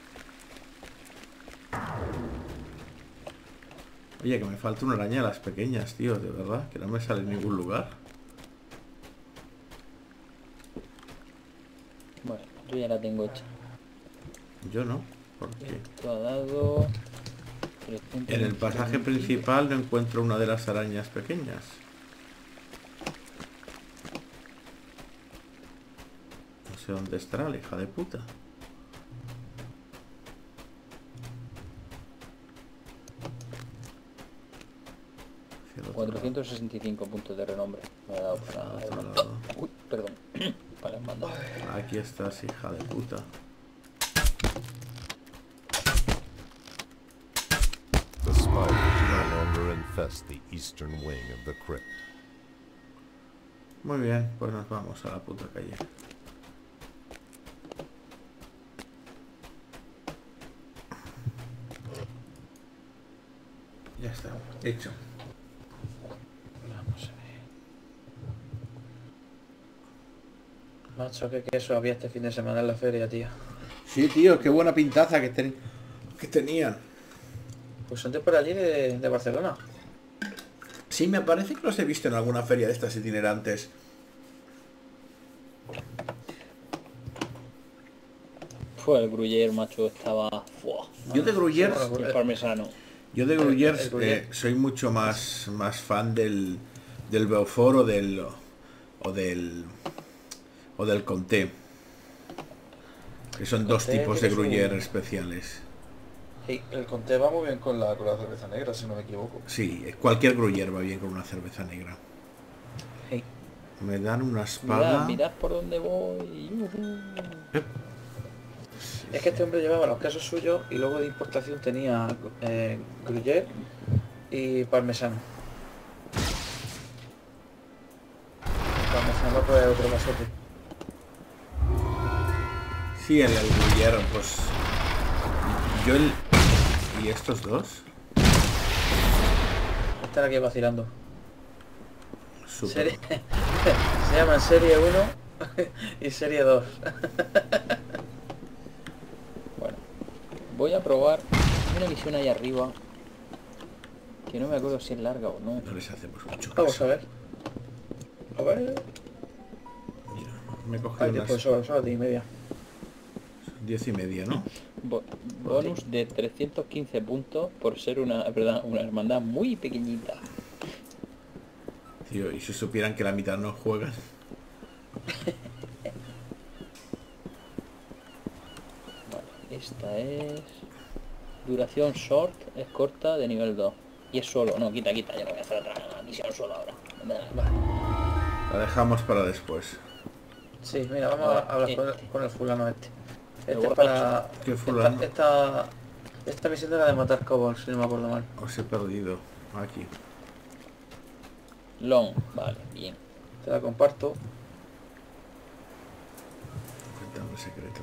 Oye, que me falta una araña de las pequeñas, tío, de verdad, que no me sale en ningún lugar. Bueno, yo ya la tengo hecha. Yo no, ¿por qué? Esto ha dado... En el pasaje principal no encuentro una de las arañas pequeñas. No sé dónde estará la hija de puta. Hacia el otro 465 puntos de renombre. Me ha dado para... lado, otro lado. Uy, perdón. Para mandar. Aquí estás, hija de puta. The spiders no longer infest the eastern wing of the crypt. Muy bien, pues nos vamos a la puta calle. Ya está, hecho. Vamos a ver. Macho, qué queso había este fin de semana en la feria, tío. Sí, tío, qué buena pintaza que tenían. Pues son de por allí de Barcelona. Sí, me parece que los he visto en alguna feria de estas itinerantes. Fue el Gruyère, macho, estaba... ¡Fua! Yo de Gruyère, sí, El parmesano. yo de Gruyère, el Gruyère. soy mucho más fan del Beaufort o del Comté. Que son dos Comté tipos de tiene su- Gruyère especiales. Sí, el Conté va muy bien con la cerveza negra, si no me equivoco. Sí, cualquier Gruyère va bien con una cerveza negra. Sí. Me dan una Mirad, espada. mirad por dónde voy. ¡Yujú! Es que este hombre llevaba los quesos suyos y luego de importación tenía Gruyère y parmesano. Parmesano pues otro masote. Sí, el Gruyère, pues... Yo ¿Y estos dos? Están aquí vacilando. Súper. Se llaman Serie 1 y Serie 2. Bueno, Voy a probar. Hay una misión ahí arriba. Que no me acuerdo si es larga o no. No les hacemos mucho Vamos caso. a ver. A ver. Mira, me he Hay cogido tiempo de unas sobra, son las 10:30. 10:30, ¿no? Bonus de 315 puntos por ser una hermandad muy pequeñita. Tío, y si supieran que la mitad no juegan. Vale, esta es... Duración short, es corta, de nivel 2. Y es solo, no, quita, yo no voy a hacer otra misión solo ahora. La dejamos para después. Sí, mira, vamos a hablar con el fulano este. Este es borracho. para... ¿Qué fulano? Esta misión era de matar kobolds, si no me acuerdo mal. Os he perdido. Aquí. Long, vale, bien. Te la comparto. Cuéntame el secreto.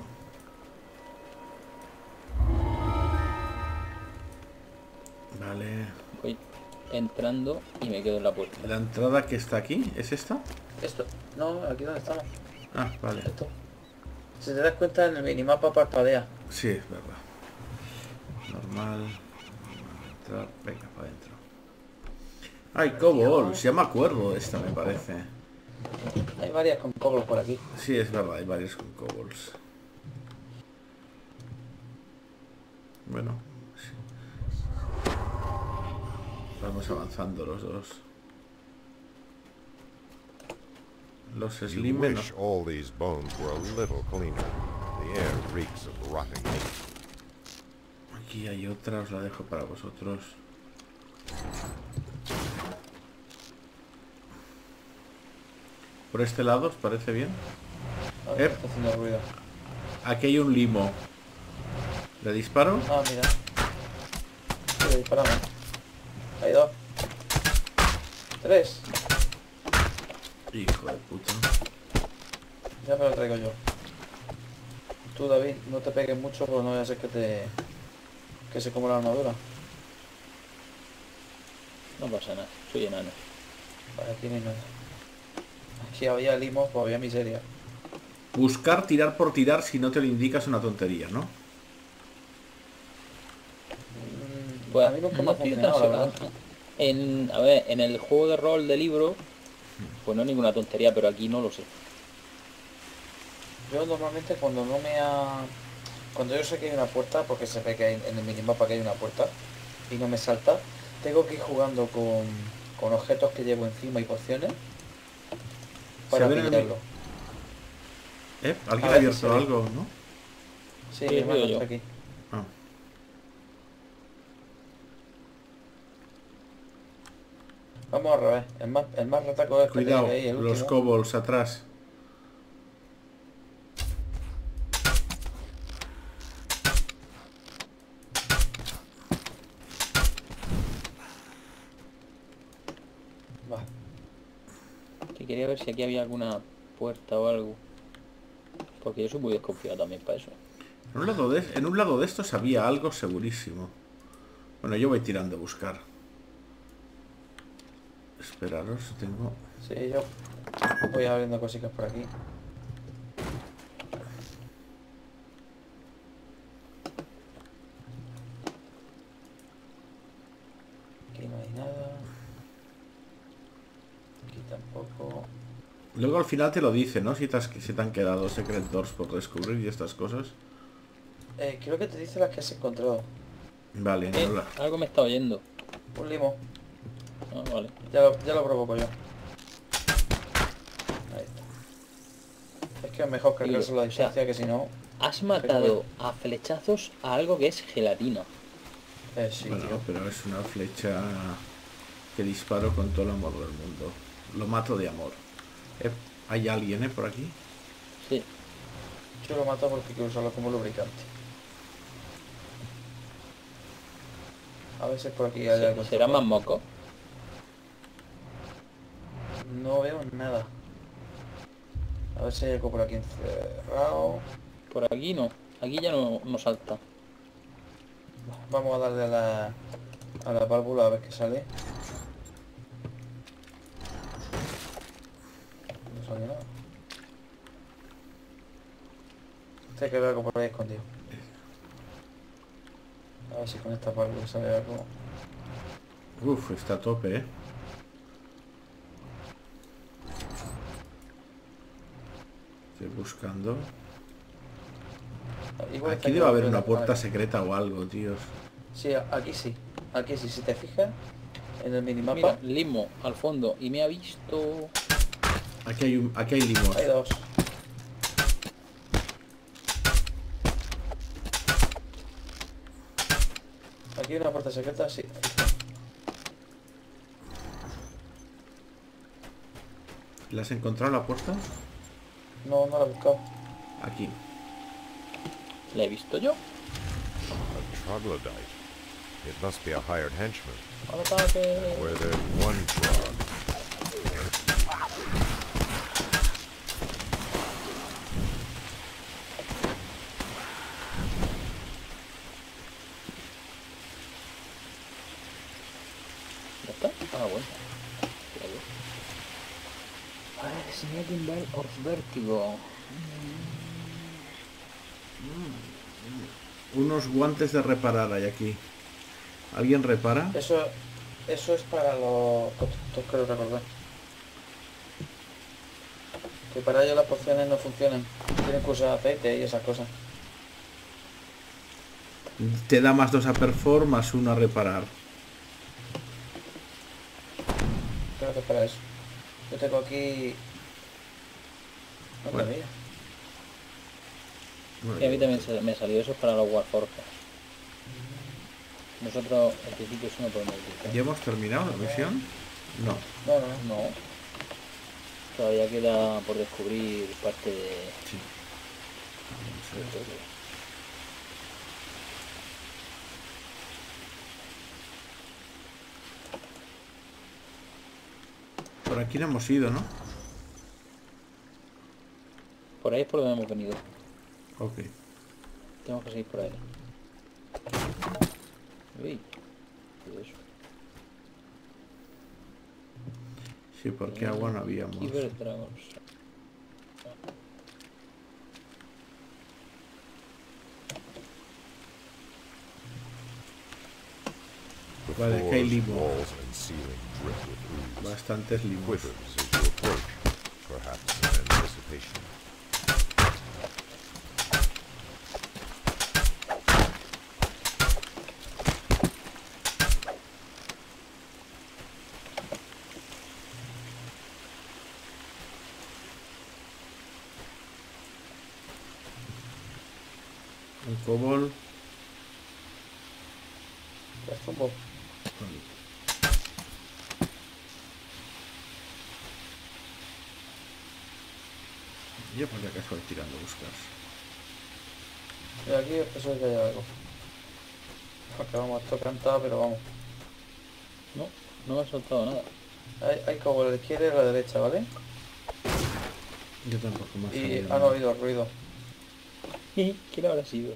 Vale. Voy entrando y me quedo en la puerta. La entrada que está aquí, ¿es esta? Esto. No, aquí donde estamos. Ah, vale. Esto. Si te das cuenta, en el minimapa parpadea. Sí, es verdad. Normal. Entrar. Venga, para adentro. Ay, kobolds. Ya me acuerdo de esta, me parece. Hay varias con kobolds por aquí. Sí, es verdad, hay varios con kobolds. Bueno, sí. Vamos avanzando los dos. Los You Slimen. wish all these bones were a little cleaner. The air reeks of rotting meat. Aquí hay otra, os la dejo para vosotros. Por este lado, ¿os parece bien? A ver, está haciendo ruido. Aquí hay un limo. ¿Le disparo? Ah, mira. Sí, disparamos. Hay 2. 3. Hijo de puta. Ya me lo traigo yo. Tú, David, no te pegues mucho porque no voy a hacer que se coma la armadura. No pasa nada, soy enano. Vale, aquí no hay nada. Aquí había limos, pues había miseria. Buscar tirar por tirar si no te lo indicas una tontería, ¿no? Pues, a mí nunca me no ha estoy funcionado, tan la verdad. seguro. A ver, en el juego de rol de libro, pues no es ninguna tontería, pero aquí no lo sé. Yo normalmente cuando no me ha... Cuando yo sé que hay una puerta, porque se ve que hay, en el minimapa que hay una puerta, y no me salta, tengo que ir jugando con objetos que llevo encima y pociones para Se ve en el pillarlo. ¿Alguien A ha ver, abierto sí. algo, no? Sí, Sí, mi hermano veo yo. está aquí. Ah. Vamos al revés. El más rataco es el que Cuidado, tiene ahí, el los último. kobolds atrás. Vale. Que quería ver si aquí había alguna puerta o algo. Porque yo soy muy desconfiado también para eso. En un lado de estos había algo segurísimo. Bueno, yo voy tirando a buscar. Esperaros, tengo... Sí, yo voy abriendo cositas por aquí. Aquí no hay nada. Aquí tampoco. Luego al final te lo dice, ¿no? Si te han quedado secret doors por descubrir y estas cosas. Creo que te dice las que has encontrado. Vale, no la... Algo me está oyendo. Un limo. Ah, vale. Ya lo provoco yo. Ahí está. Es que es mejor cargarse la O sea, distancia que si no... Has matado a flechazos a algo que es gelatina. Sí, Bueno, tío. pero es una flecha que disparo con todo el amor del mundo. Lo mato de amor. ¿Hay alguien, por aquí? Sí. Yo lo mato porque quiero usarlo como lubricante. A ver si por aquí hay algo. ¿Será más moco? No veo nada. A ver si hay algo por aquí encerrado. Por aquí no. Aquí ya no salta. Vamos a darle a la válvula a ver qué sale. No sale nada. Sé que veo algo por ahí escondido. A ver si con esta válvula sale algo. Uf, está a tope, ¿eh? Estoy buscando. Igual está Aquí debe haber la una puerta cámara. secreta o algo, tíos. Sí, aquí sí. Aquí sí, si te fijas en el minimapa, Mira, Limo al fondo y me ha visto. Aquí hay limos. hay dos. Aquí hay una puerta secreta, sí. Ahí está. ¿La has encontrado la puerta? No, no la he buscado. Aquí. La he visto yo. A troglodyte. It must be a hired henchman. Al ataque. Where there's one trog. ¿Ya está? Ah, bueno. A ver, Snaking Bell of Vertigo. Unos guantes de reparar hay aquí. ¿Alguien repara? Eso es para los constructores, creo recordar. Que para ellos las pociones no funcionan. Tienen que usar aceite y esas cosas. Te da más 2 a perform, más 1 a reparar. Creo que es para eso. Yo tengo aquí... No Bueno. tenía. Y a mí también me salió eso para los Warforges. Nosotros al principio eso no podemos utilizar. ¿Ya hemos terminado la misión? No. No, no, no. No. Todavía queda por descubrir parte de... Sí. Vamos a ver. Por aquí no hemos ido, ¿no? Por ahí es por donde hemos venido. Ok. Tenemos que seguir por ahí. Uy. ¿Qué es eso? Sí, porque agua no habíamos. Cyber Dragons. The Vale, que hay floors, limo. walls, and ceiling drip with ooze. Bastantes limos. Quivers as you approach, perhaps in anticipation. Un cobol. Ya estuvo. Yo por si acaso voy tirando buscas. Y aquí eso es que hay algo. Porque vamos, esto cantado, pero vamos. No, no me ha soltado nada. Hay como a la izquierda y a la derecha, ¿vale? Yo tampoco me ha Y salido han nada. oído ruido. ¿Quién habrá sido?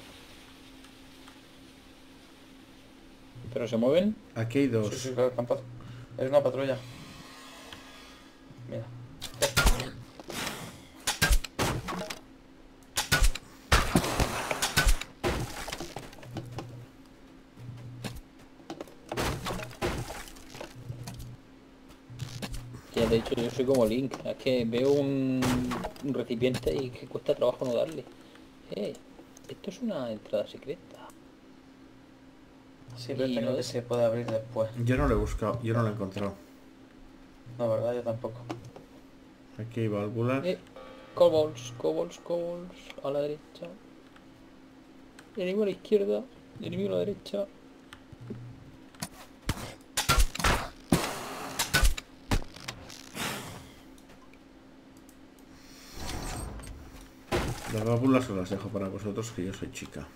¿Pero se mueven? Aquí hay dos. Sí, sí, claro, campado. Es una patrulla. Mira. Que de hecho yo soy como Link. Es que veo un recipiente y que cuesta trabajo no darle. Esto es una entrada secreta. Sí, pero Y tengo no que es- se puede abrir después. Yo no lo he buscado, yo no lo he encontrado. No, ¿verdad? Yo tampoco. Aquí hay válvulas. Kobolds. A la derecha. Enemigo a la izquierda. Enemigo a la derecha. Las válvulas os las dejo para vosotros, que yo soy chica.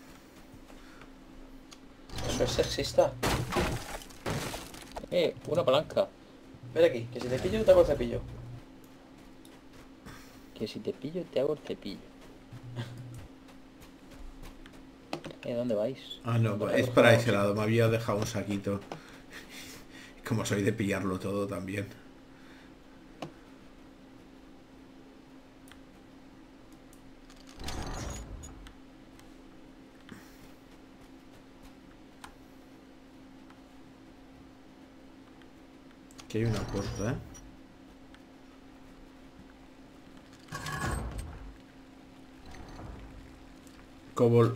Eso es sexista. Una palanca. Ven aquí, que si te pillo te hago el cepillo. Que si te pillo te hago el cepillo. ¿Dónde vais? Ah, no, Vale, es para vamos, ese sí. lado. Me había dejado un saquito. Como soy de pillarlo todo también. Aquí hay una puerta, ¿eh? Cobol.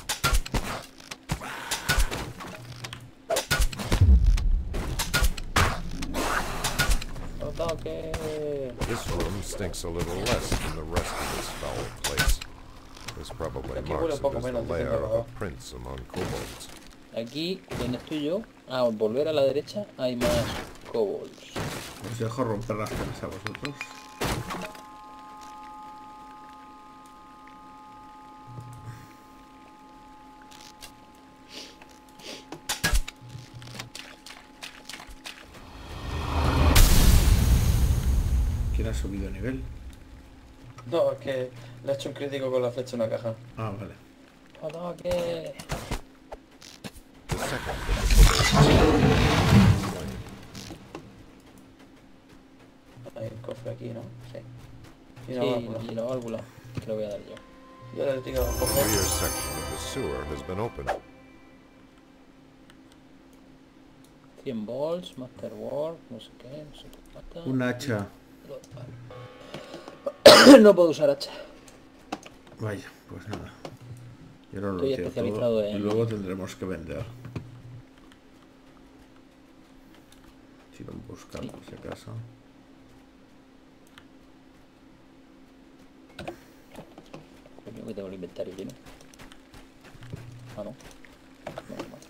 ¡Ataque! This room stinks a little less than the rest of this foul place. This probably Aquí huele marks un poco it as the menos, lair dicen, of ¿verdad? a prince among kobolds. Aquí, donde estoy yo, al volver a la derecha hay más kobolds. Os dejo romper las penas a vosotros. ¿Quién ha subido de nivel? No, es que le he hecho un crítico con la flecha en una caja. Ah, vale. ¡Ataque! The second of the kobolds. Hay un cofre aquí, ¿no? Sí. Y Sí, una válvula. y la válvula, que lo voy a dar yo. Yo le digo, The rear section of the sewer has been opened. 100 volts, Master Ward, no sé qué, no sé qué pata. Un hacha. No puedo usar hacha. Vaya, pues nada. Yo no lo Estoy tiro especializado todo y en- luego tendremos que vender. Si lo buscar Sí. por si acaso. Coño, que tengo el inventario lleno. Ah, no. No, no.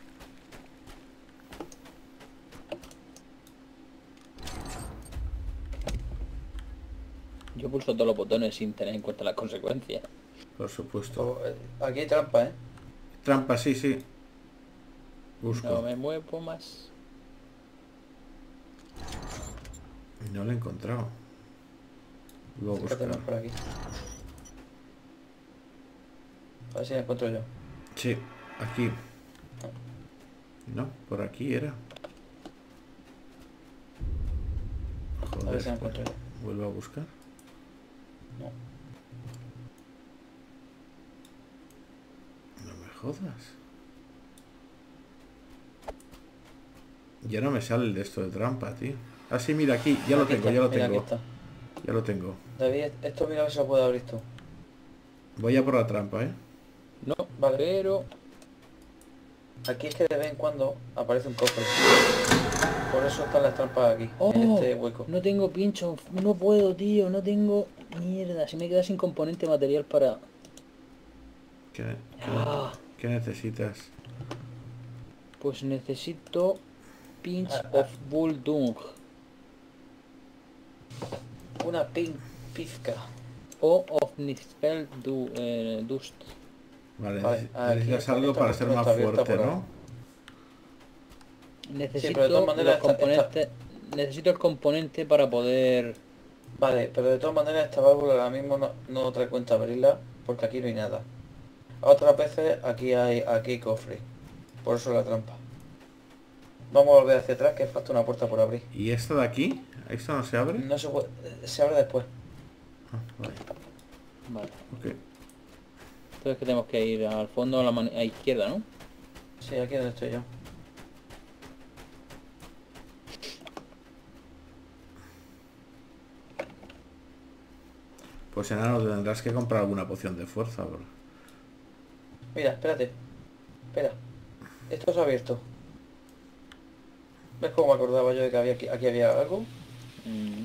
Yo pulso todos los botones sin tener en cuenta las consecuencias. Por supuesto. aquí hay trampa, ¿eh? Trampa, sí, sí. Busco. No me muevo más. No lo he encontrado. Lo voy a ¿Qué tenemos buscar. por aquí? A ver si la encuentro yo. Sí, aquí. No, por aquí era. A ver si la Joder, encuentro yo. vuelvo a buscar. No. No me jodas. Ya no me sale el de esto de trampa, tío. Ah, sí, mira aquí. Ya lo Aquí tengo, está, ya lo mira, tengo. aquí está. Ya lo tengo. David, esto mira a ver si lo puedo abrir tú. Voy a por la trampa, ¿eh? No, Vale. pero... Aquí es que de vez en cuando aparece un cofre. Por eso están las trampas aquí, en ¡Oh! este hueco. No tengo pincho. No puedo, tío. No tengo... Mierda, se me queda sin componente material para... ¿Qué, Ah, qué necesitas? pues necesito... Pinch Ah, of Bulldung. Una pizca. O of Nispel Dust. Vale, Vale, necesitas aquí algo esta para ser puerta más está abierta fuerte, por ¿no? Necesito pero de todas maneras los componentes... Necesito el componente para poder... Vale, pero de todas maneras esta válvula ahora mismo no trae cuenta abrirla porque aquí no hay nada. Otras veces aquí hay cofre. Por eso la trampa. Vamos a volver hacia atrás que falta una puerta por abrir. ¿Y esta de aquí? ¿Esta no se abre? No se puede, se abre después. Ah, vale. Vale. Ok. Entonces que tenemos que ir al fondo a izquierda, ¿no? Sí, aquí es donde estoy yo. Pues enano, tendrás que comprar alguna poción de fuerza, bro. Mira, espérate. Espera. Esto se ha abierto. ¿Ves cómo me acordaba yo de que había aquí había algo? Mm.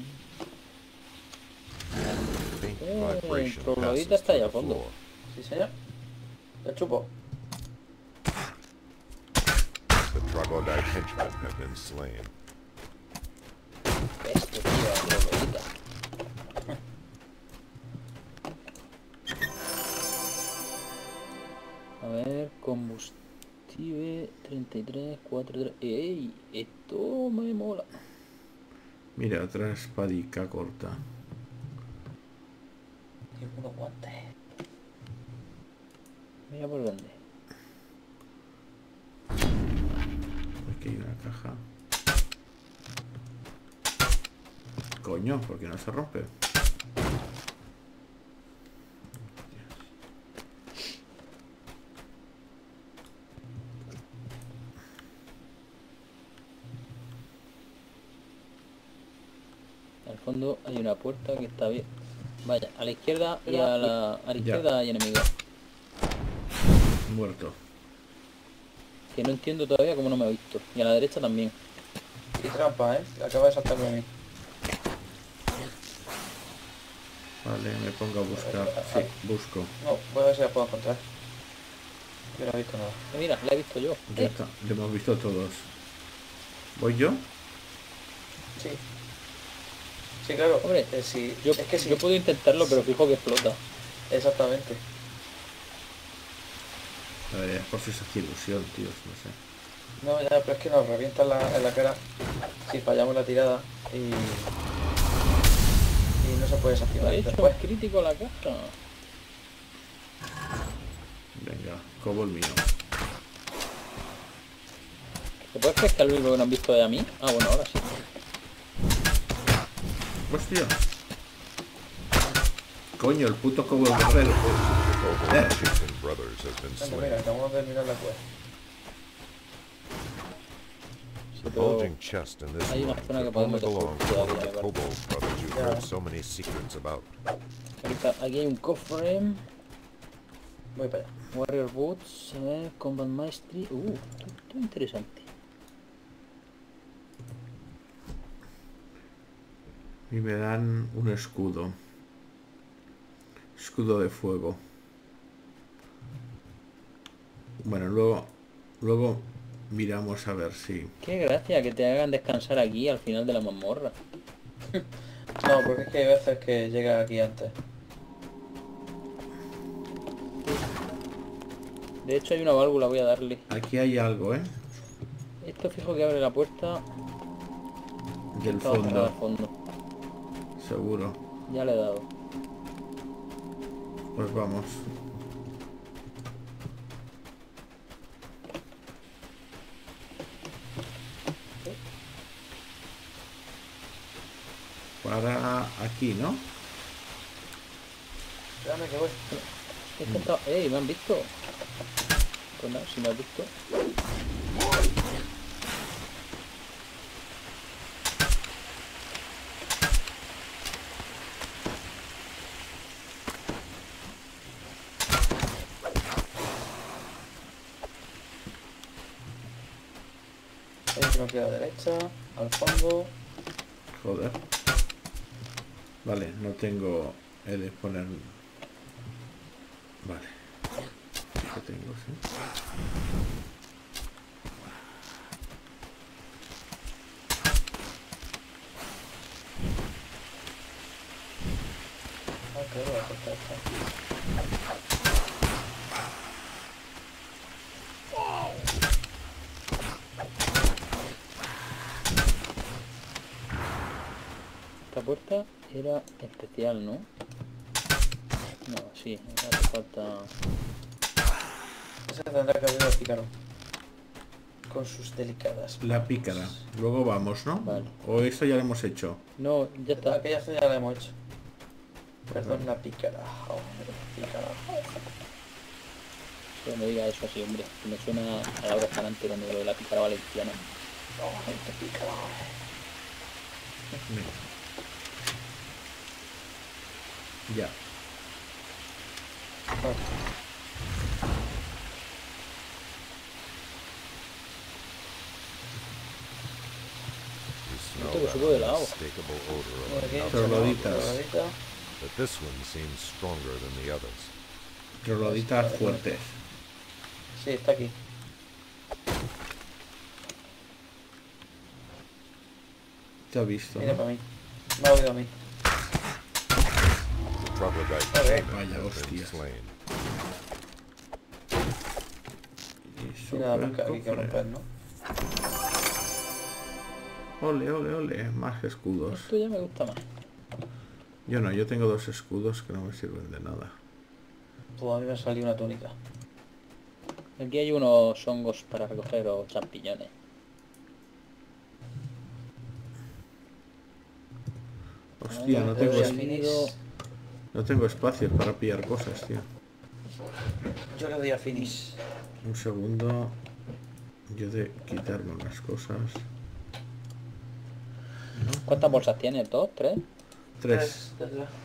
Faint El vibration troglodita passes está ahí through al the fondo. floor. Sí, señor. Le chupo. The troglodyte henchmen have been slain. Bestia, tío, la troglodita. A ver, combustible 33, 43... ¡Ey! Esto me mola. Mira, otra espadica corta. Tengo unos guantes. Mira por dónde. Aquí hay una caja. Coño, ¿por qué no se rompe? fondo hay una puerta que está bien. Vaya, a la izquierda y a la izquierda hay enemigos. Muerto. Que no entiendo todavía cómo no me ha visto. Y a la derecha también. Y trampa, acaba de saltarme a mí. Vale, me pongo a buscar. Sí, busco. No, voy a ver si la puedo encontrar. Yo no he visto nada. Mira, la he visto yo. Ya está, lo hemos visto todos. ¿Voy yo? Sí. Sí, claro. Hombre, sí. Yo, es que sí. yo puedo intentarlo, pero fijo que explota. Exactamente. A ver, es por si se hace ilusión, tíos, no sé. No, ya, pero es que nos revienta en la cara si fallamos la tirada y no se puede desactivar He hecho después. un crítico a la caja. Venga, cobo el mío. ¿Te puedes creer que al único que no han visto de a mí? Ah, bueno, ahora sí. Hostia. Coño, el puto cobo del guerrero. Kobold chieftain brothers has been Venga, slain. mira, acabamos de terminar la quest. The pero bulging chest in this hay una room zona que could podemos only belong to descubrir one of the todavía, ¿vale? Kobold brothers you've Ya. heard so many secrets about. Aquí hay un cofre. Voy para allá. Warrior Boots, Combat Mastery. Esto es interesante. Y me dan un escudo. Escudo de fuego. Bueno, luego miramos a ver si... Qué gracia que te hagan descansar aquí al final de la mazmorra. No, porque es que hay veces que llega aquí antes. De hecho hay una válvula, voy a darle. Aquí hay algo, ¿eh? Esto fijo que abre la puerta Del estaba cerrada al fondo, fondo. seguro. Ya le he dado. Pues vamos. Para aquí, ¿no? Espérame que voy. He intentado... ¡Ey! ¿Me han visto? Pues nada, si me has visto. Hay uno aquí a la derecha, al fondo. Joder. Vale, no tengo... He de poner... Vale. ¿Qué tengo, sí? Ah, claro, la puerta está. Esta puerta era especial, ¿no? No, sí, hace falta... Esa tendrá que abrir el pícaro. Con sus delicadas. La pícara. Luego vamos, ¿no? Vale. O eso ya lo hemos hecho. No, ya está. Aquella zona ya la hemos hecho. Perdón, la pícara. Oh, la pícara. No me diga eso así, hombre. Que me suena a la hora escalante cuando veo la pícara valenciana. Oh, esta pícara. Ya. You smell Tengo that suco de helado. unmistakable odor of Aquí, another Trogloditas. troglodita. but this one seems stronger than the others. Trogloditas fuertes. Sí, está aquí. Te ha visto, Viene ¿no? para mí. Me ha oído a mí. The troglodyte Joder. shaman Vaya, has been hostia. slain. Y Mira la super bronca aquí que cofre. romper, ¿no? Ole, ole, ole. Más escudos. Esto ya me gusta más. Yo no, yo tengo 2 escudos que no me sirven de nada. Pues a mí me ha salido una túnica. Aquí hay unos hongos para recoger o champiñones. Hostia, no Te tengo, doy a es- finish. no tengo espacio para pillar cosas, tío. Yo le doy a finish. Un segundo. Yo de quitarme unas cosas. ¿Cuántas bolsas tienes? ¿2? ¿3? 3.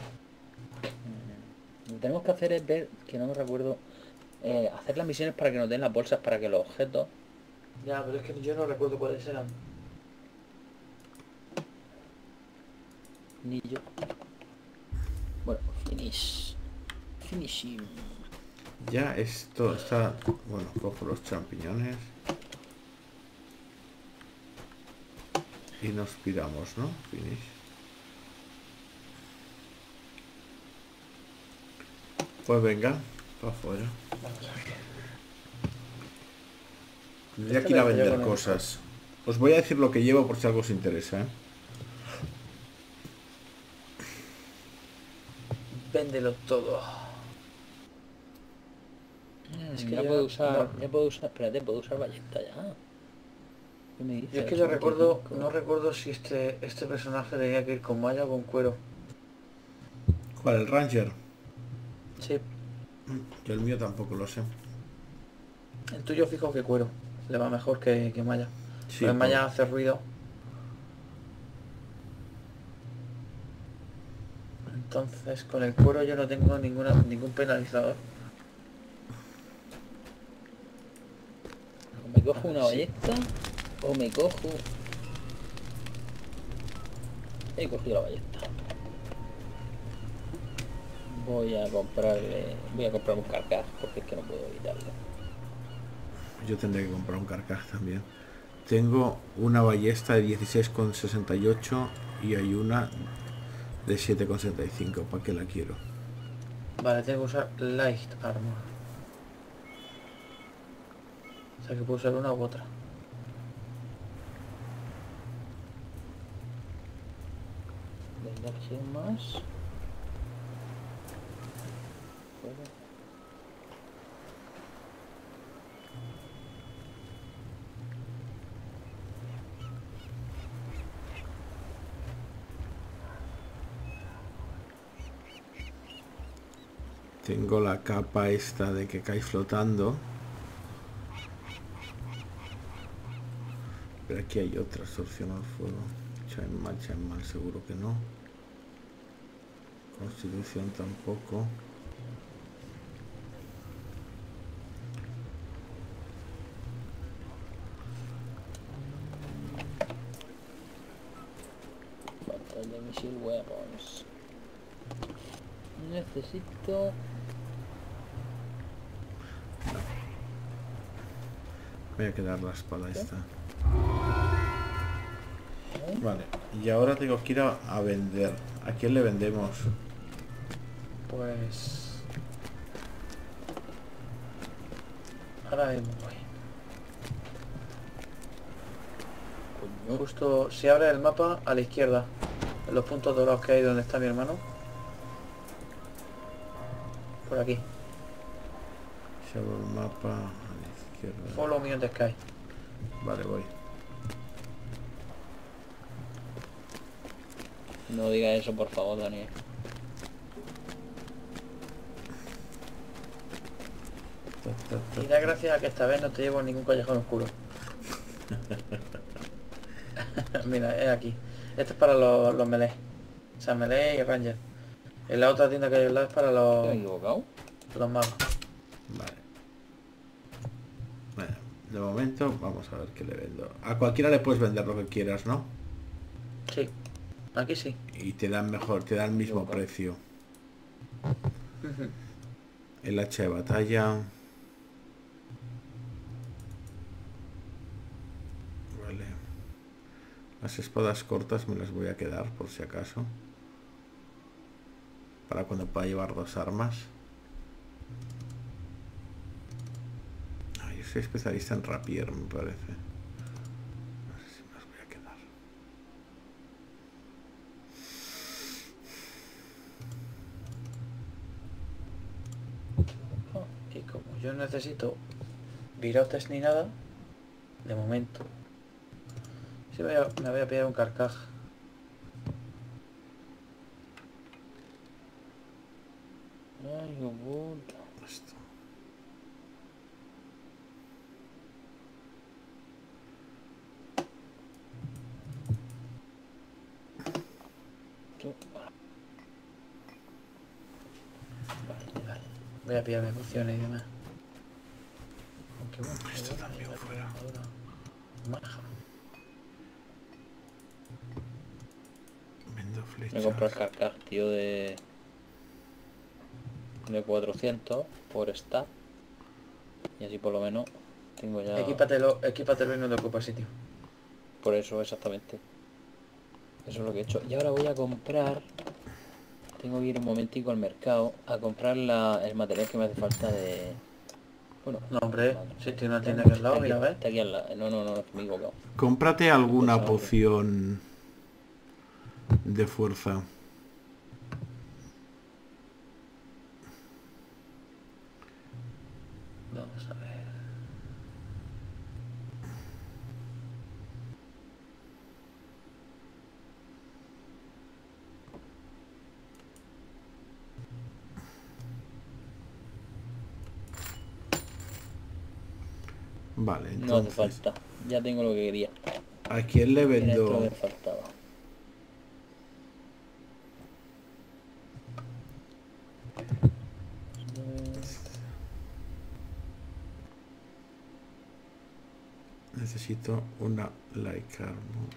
Lo que tenemos que hacer es ver, que no me recuerdo, hacer las misiones para que nos den las bolsas, para que los objetos... Ya, pero es que yo no recuerdo cuáles eran. Ni yo. Bueno, finish. Finishing. Ya esto está... Bueno, cojo los champiñones. Y nos piramos, ¿no? Finish. Pues venga, para afuera. Tendría que ir a vender cosas. Os voy a decir lo que llevo por si algo os interesa, ¿eh? Véndelo todo. Es que que ya yo puedo no- usar, no. ya puedo usar, espérate, puedo usar ballesta ya. ¿Qué me dices? Yo es que yo recuerdo, 85. no recuerdo si este personaje tenía que ir con malla o con cuero. ¿Cuál? ¿El Ranger? Sí, Yo el mío tampoco lo sé. el tuyo fijo que cuero. Le va mejor que malla. Sí, Porque malla por- hace ruido. Entonces con el cuero yo no tengo ningún penalizador. O me cojo una Sí. ballesta o me cojo... He cogido la ballesta. Voy a comprar un carcaj porque es que no puedo evitarlo. Yo tendré que comprar un carcaj también. Tengo una ballesta de 16,68 y hay una de 7,75. ¿Para qué la quiero? Vale, tengo que usar light armor. O sea que puedo usar una u otra. De energía más. Fuera. Tengo la capa esta de que cae flotando. Pero aquí hay otra, absorción al fuego. Chain mal, seguro que no. Constitución tampoco. Falta de missile weapons. Necesito... Voy a quedar la espada esta. Vale, y ahora tengo que ir a vender. ¿A quién le vendemos? Pues... Ahora mismo voy. Coño. Justo si abres el mapa a la izquierda, en los puntos dorados que hay donde está mi hermano. Por aquí. Se abre el mapa a la izquierda. Follow me on the sky. Vale, voy. No diga eso, por favor, Daniel. Y da gracias a que esta vez no te llevo en ningún callejón oscuro. Mira, es aquí. Este es para los melee. O sea, melee y ranger. En la otra tienda que hay al lado es para ¿Me he los equivocado? magos. Vale. Bueno, de momento vamos a ver qué le vendo. A cualquiera le puedes vender lo que quieras, ¿no? Sí. Aquí sí. Y te dan mejor, te dan el mismo Ojo. precio. Ujú. El hacha de batalla. Vale. Las espadas cortas me las voy a quedar por si acaso. Para cuando pueda llevar dos armas. Yo soy especialista en rapier, me parece. No sé si me las voy a quedar. Y como yo no necesito virotes ni nada, de momento. Sí me voy a pillar un carcaj. Ay, qué puta. Esto. Tú- Voy a pillar emociones y demás. Aunque bueno, Esto también fuera. Maja. Vendo Me compro el flechas. carcaj, tío, de 400 por stack. Y así por lo menos tengo ya... Equípatelo y no te ocupa sitio. Por eso, exactamente. Eso es lo que he hecho. Y ahora voy a comprar... Tengo que ir un momentico al mercado a comprar el material que me hace falta de... Bueno, No, hombre, vale. si tiene una tienda aquí al lado, Está aquí, mira, a ver. está aquí al lado. No, es que me he equivocado. Cómprate alguna Pensaba que- poción de fuerza. Vamos a ver. Vale, No hace entonces, falta. Ya tengo lo que quería. ¿a quién le Era esto lo vendo? que me faltaba. Necesito una like armor.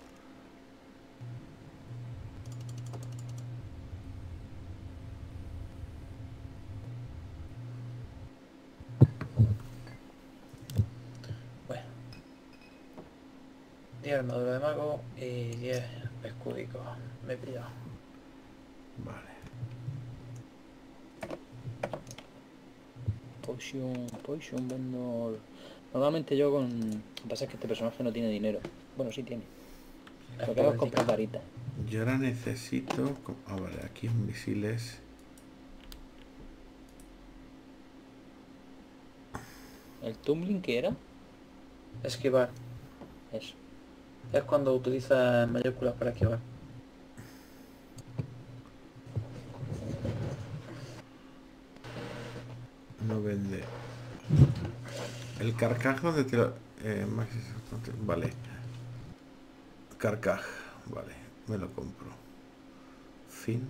Bueno. 10 armadura de mago y 10 escúdicos. Me he pillado. Vale. Potion vendo... Normalmente yo con... Lo que pasa es que este personaje no tiene dinero. Bueno, sí tiene. Lo que hago es comprar varitas. Yo ahora necesito... Ah, vale, aquí en misiles. ¿El tumbling qué era? Esquivar. Eso. Es cuando utilizas mayúsculas para esquivar. No vende. El carcaj donde te lo... vale. Carcaj. Vale, me lo compro. Fin.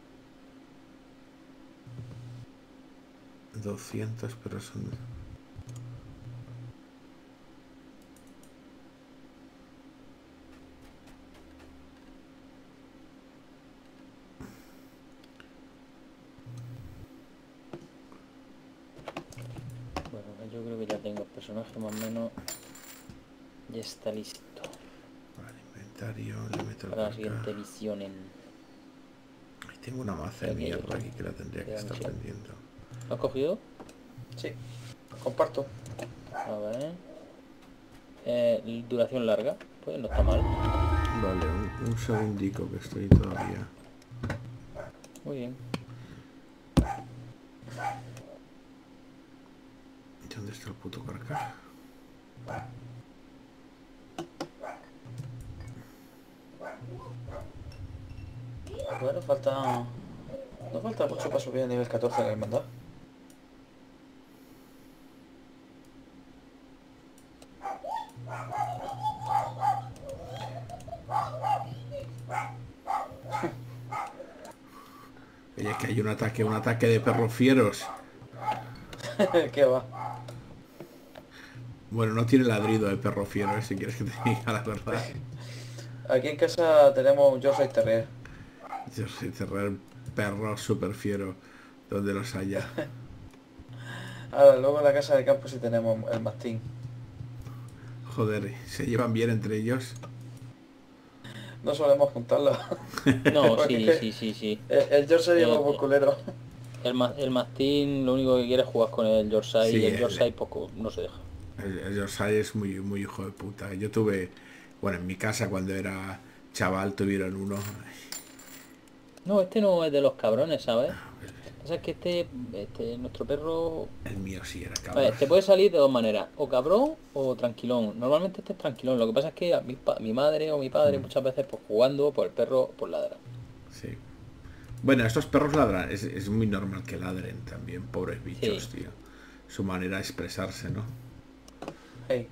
200, pero son... Bueno, yo creo que ya tengo el personaje más o menos. Ya está listo. Vale, inventario, le meto el Para la siguiente carcaj. edición en... Ahí tengo una maza de Aquí hay mierda otro. aquí que la tendría que Ya, estar sí. vendiendo. ¿Lo has cogido? Sí. Comparto. A ver... duración larga. Pues no está mal. Vale, un segundico que estoy todavía. Muy bien. ¿Dónde está el puto carcaj? Bueno, falta... No falta mucho para subir a nivel 14 en la hermandad. Oye, es que hay un ataque de perros fieros. ¿Qué va? Bueno, no tiene ladrido de perro fiero, si quieres que te diga la verdad. Aquí en casa tenemos un Yorkshire Terrier. Yo sé cerrar perros súper fiero donde los haya. Ahora, luego en la casa de campo sí tenemos el mastín. Joder, se llevan bien entre ellos. No solemos juntarlo. No, Porque sí. El Yorkshire lleva por culero. El mastín lo único que quiere es jugar con el Yorkshire Sí, y el Yorkshire poco no se deja. El Yorkshire es muy hijo de puta. Yo tuve, bueno, en mi casa cuando era chaval tuvieron uno. No, este no es de los cabrones, ¿sabes? O sea, es que nuestro perro... El mío sí era A cabrón. ver, te puede salir de dos maneras, o cabrón o tranquilón. Normalmente este es tranquilón, lo que pasa es que mi madre o mi padre muchas veces pues jugando, pues el perro pues ladra. Sí. Bueno, estos perros ladran. Es muy normal que ladren también, pobres bichos, Sí. tío. Su manera de expresarse, ¿no? Hey,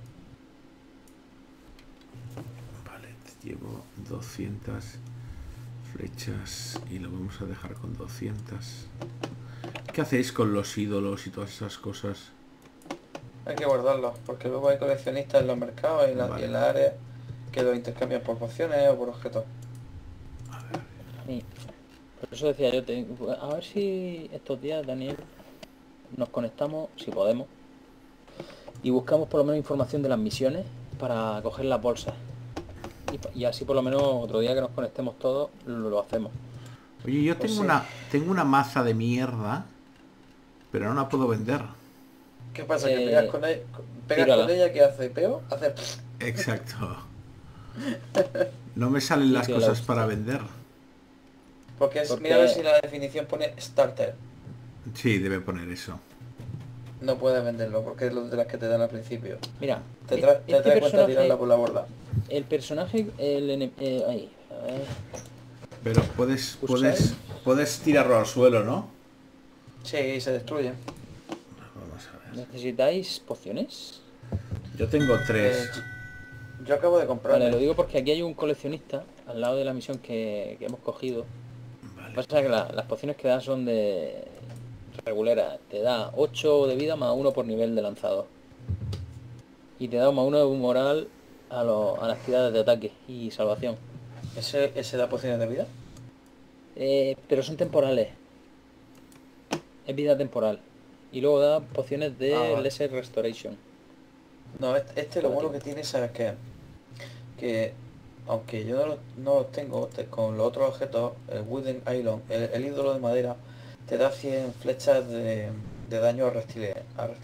Vale, llevo 200 flechas y lo vamos a dejar con 200. ¿Qué hacéis con los ídolos y todas esas cosas? Hay que guardarlos, porque luego hay coleccionistas en los mercados y en Vale. y en las áreas que los intercambian por pociones o por objetos. Sí. Por eso decía yo, a ver si estos días, Daniel, nos conectamos, si podemos, y buscamos por lo menos información de las misiones para coger las bolsas. Y así por lo menos otro día que nos conectemos todos, lo hacemos. Oye, yo Pues tengo una maza de mierda, pero no la puedo vender. ¿Qué pasa? ¿Que pegas con ella, tírala. ¿qué hace? ¿Peo? Hace... Exacto. No me salen las Tírala. cosas para vender. Porque Porque- mira a ver si la definición pone starter. Sí, debe poner eso. No puedes venderlo porque es lo de las que te dan al principio. Mira, Te trae cuenta personaje, tirarla por la borda. el personaje, ahí, a ver, Pero puedes tirarlo al suelo, ¿no? Sí, se destruye. Vamos a ver. ¿necesitáis pociones? Yo tengo 3. Yo acabo de comprar. Vale, lo digo porque aquí hay un coleccionista al lado de la misión que hemos cogido. Lo que Vale. pasa es que las pociones que da son de reguleras. Te da 8 de vida más 1 por nivel de lanzador. Y te da más 1 de moral a las tiradas de ataque y salvación. ¿Ese da pociones de vida? Pero son temporales. Es vida temporal. Y luego da pociones de Vale. Lesser Restoration. No, este lo bueno que tiene, ¿sabes qué? Que aunque yo no los tengo, con los otros objetos, el Wooden Island, el ídolo de madera, te da 100 flechas de daño a reptiles.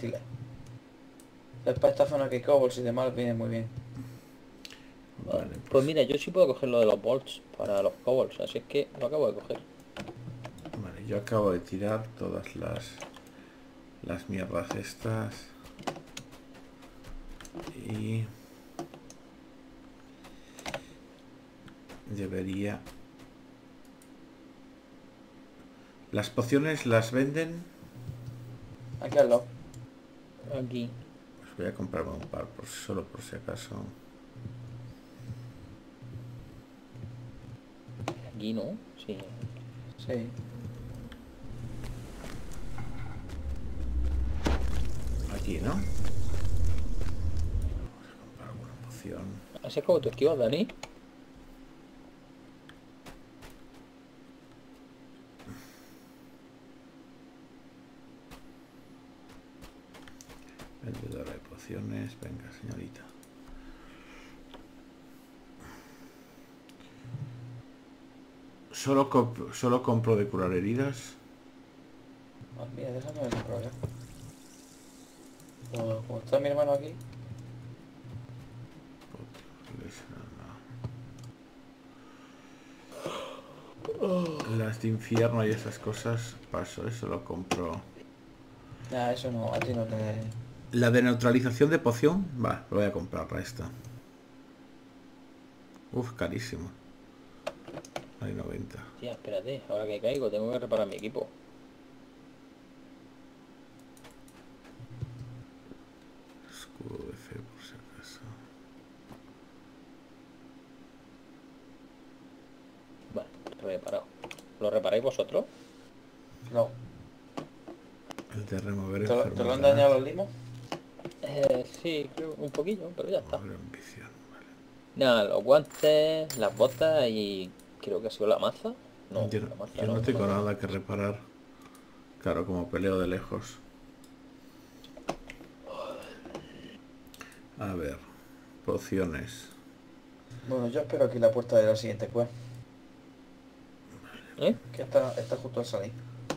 Es para esta zona que hay kobolds y demás, viene muy bien. Vale, Pues mira, yo sí puedo coger lo de los bolts para los kobolds, así es que lo acabo de coger. Vale, yo acabo de tirar todas las mierdas estas. Y debería... ¿Las pociones las venden? Aquí al lado. Aquí. Pues voy a comprarme un par, solo por si acaso. Aquí no, sí. Sí. Aquí, ¿no? Vamos a comprar alguna poción. Así es como tú esquivas, Dani. Vendedora de pociones. Venga, señorita. Solo compro de curar heridas. Ah, mira, déjame ver el problema. Como está mi hermano aquí, Las de infierno y esas cosas, paso, eso lo compro. nada, eso no, a ti no te... La de neutralización de poción, va, lo voy a comprar esta. Uf, carísimo. Hay 90. Tía, espérate, ahora que caigo tengo que reparar mi equipo. Escudo de fe, por si acaso. Vale, reparado. ¿Lo reparáis vosotros? No. El de remover ¿Te lo han enfermedad. dañado los limos? Sí, creo un poquillo, pero ya está. Remover ambición, vale. Nada, los guantes, las botas y creo que ha sido la maza. No, Yo, la maza yo no tengo nada que reparar. Claro, como peleo de lejos. A ver, pociones. Bueno, yo espero aquí la puerta de la siguiente quest, ¿Eh? que está justo al salir.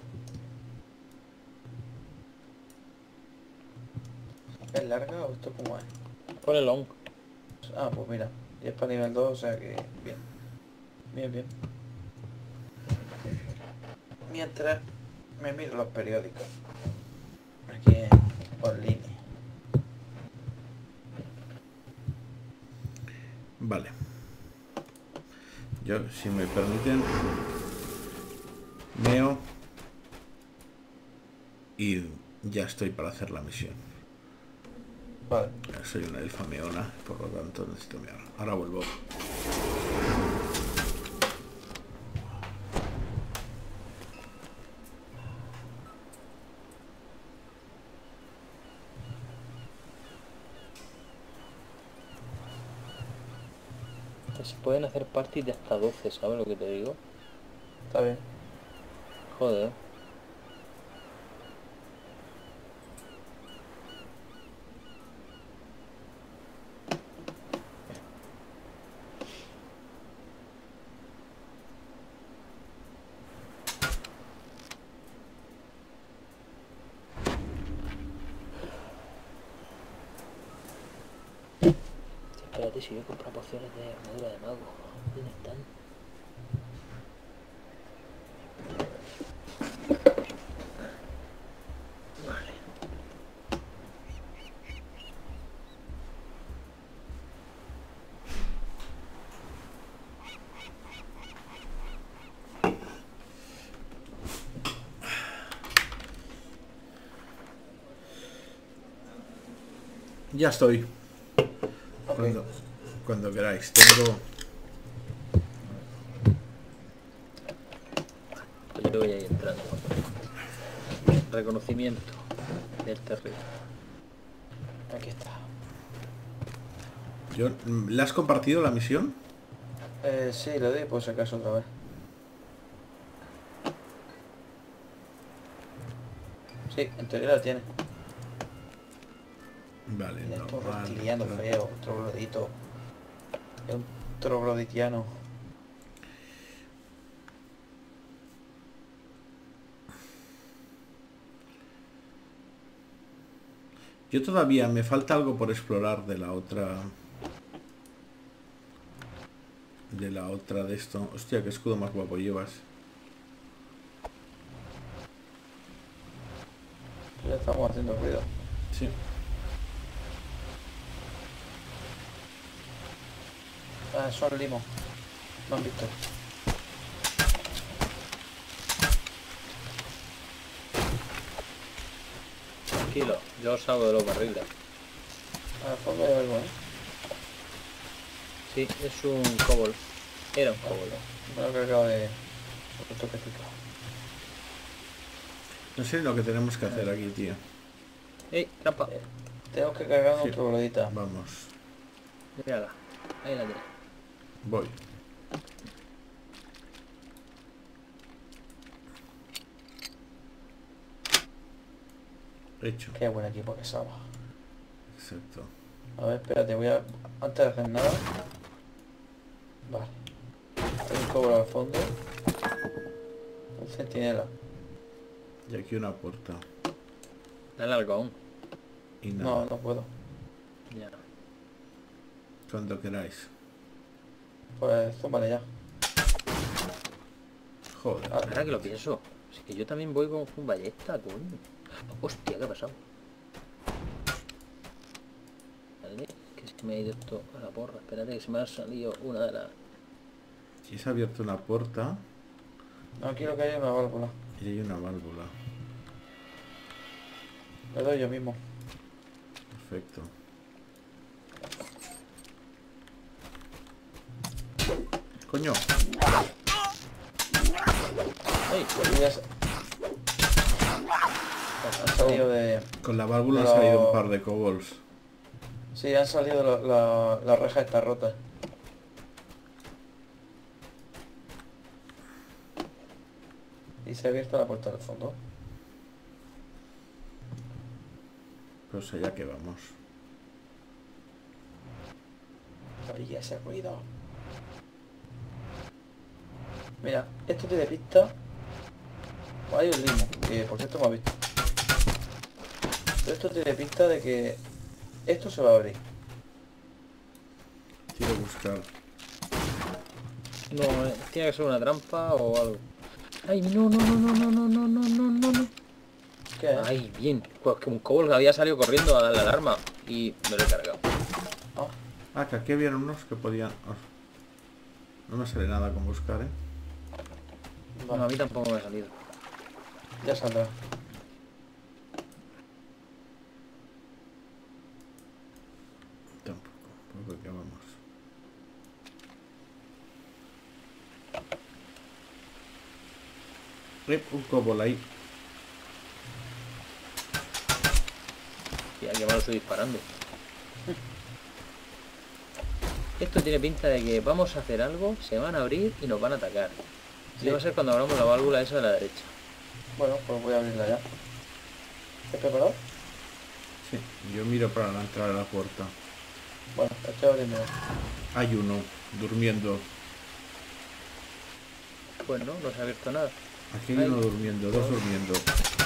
¿Es larga o esto cómo es? Pone long. Ah, pues mira, y es para nivel 2, o sea que bien. Bien. Mientras me miro los periódicos. Aquí en online. Vale. Yo, si me permiten, meo y ya estoy para hacer la misión. Vale. Soy una elfa meona, por lo tanto necesito mear. Ahora vuelvo. Se pueden hacer parties de hasta 12, ¿sabes lo que te digo? Está bien. Joder. Espérate, si yo he comprado pociones de armadura de mago. ¿Dónde están? Vale. Ya estoy. Ok. Cuando queráis. Tengo... Pues yo voy a ir entrando. Reconocimiento del territorio. Aquí está. ¿Le has compartido la misión? Sí, le doy por si acaso otra vez. Sí, en teoría la tiene. Vale, Mira, no. esto reptiliano feo, troglodito. Es un trogloditiano. Yo todavía me falta algo por explorar de la otra... de esto. Hostia, qué escudo más guapo llevas. Ya estamos haciendo ruido. Sí. Ah, son limos. No han visto. Tranquilo, yo salgo de los barriles. Al fondo hay algo, ¿eh? Sí, es un kobold. Era un kobold. Me lo he cargado de... otro toquecito. No sé lo que tenemos que hacer aquí, tío. ¡Ey, trampa! Tengo que cargar Sí. un troglodita. Vamos. Mírala. Ahí la tienes. Voy. Hecho. Qué buen equipo que somos. Exacto. A ver, espérate, voy a... Antes de hacer nada... Vale. Hay un cobro al fondo. Un centinela. Y aquí una puerta. Dale al halcón. Y nada. No, no puedo. Ya. Cuando queráis. Pues zúmbale ya. Joder. Ah, Ahora que lo pienso. Es que yo también voy con ballesta, coño. Hostia, ¿qué ha pasado? Vale, que es que me ha ido esto a la porra. Espérate que se me ha salido una de las... Si se ha abierto una puerta no quiero que haya una válvula. y hay una válvula. Le doy yo mismo. Perfecto. Coño. ¡Ay! Pues ya han salido de... Con la válvula han Pero- salido un par de kobolds. Sí, han salido la reja está rota. Y se ha abierto la puerta del fondo. Pues allá que vamos. Oye, ese ruido. Mira, esto tiene pista. Hay un limo, que por cierto me ha visto. Pero esto tiene pista de que esto se va a abrir. Quiero buscar. No, tiene que ser una trampa o algo. ¡Ay, no, no, no, no, no, no, no, no, no, no, no! ¿Qué es? ¡Ay, bien! Pues que un kobold había salido corriendo a dar la alarma y me lo he cargado. Ah, que aquí habían unos que podían... No me sale nada con buscar, ¿eh? No, a mí tampoco me ha salido. Ya saldrá. Tampoco. Pues acá vamos. Un kobold ahí. Y aquí me lo estoy disparando. Esto tiene pinta de que vamos a hacer algo, se van a abrir y nos van a atacar. Sí. Y va a ser cuando abramos la válvula esa de la derecha. Bueno, pues voy a abrirla ya. ¿Estás preparado? Sí, yo miro para la entrada de la puerta. Bueno, estoy abriendo. Hay uno durmiendo. Pues no se ha abierto nada. Aquí hay uno durmiendo, dos durmiendo.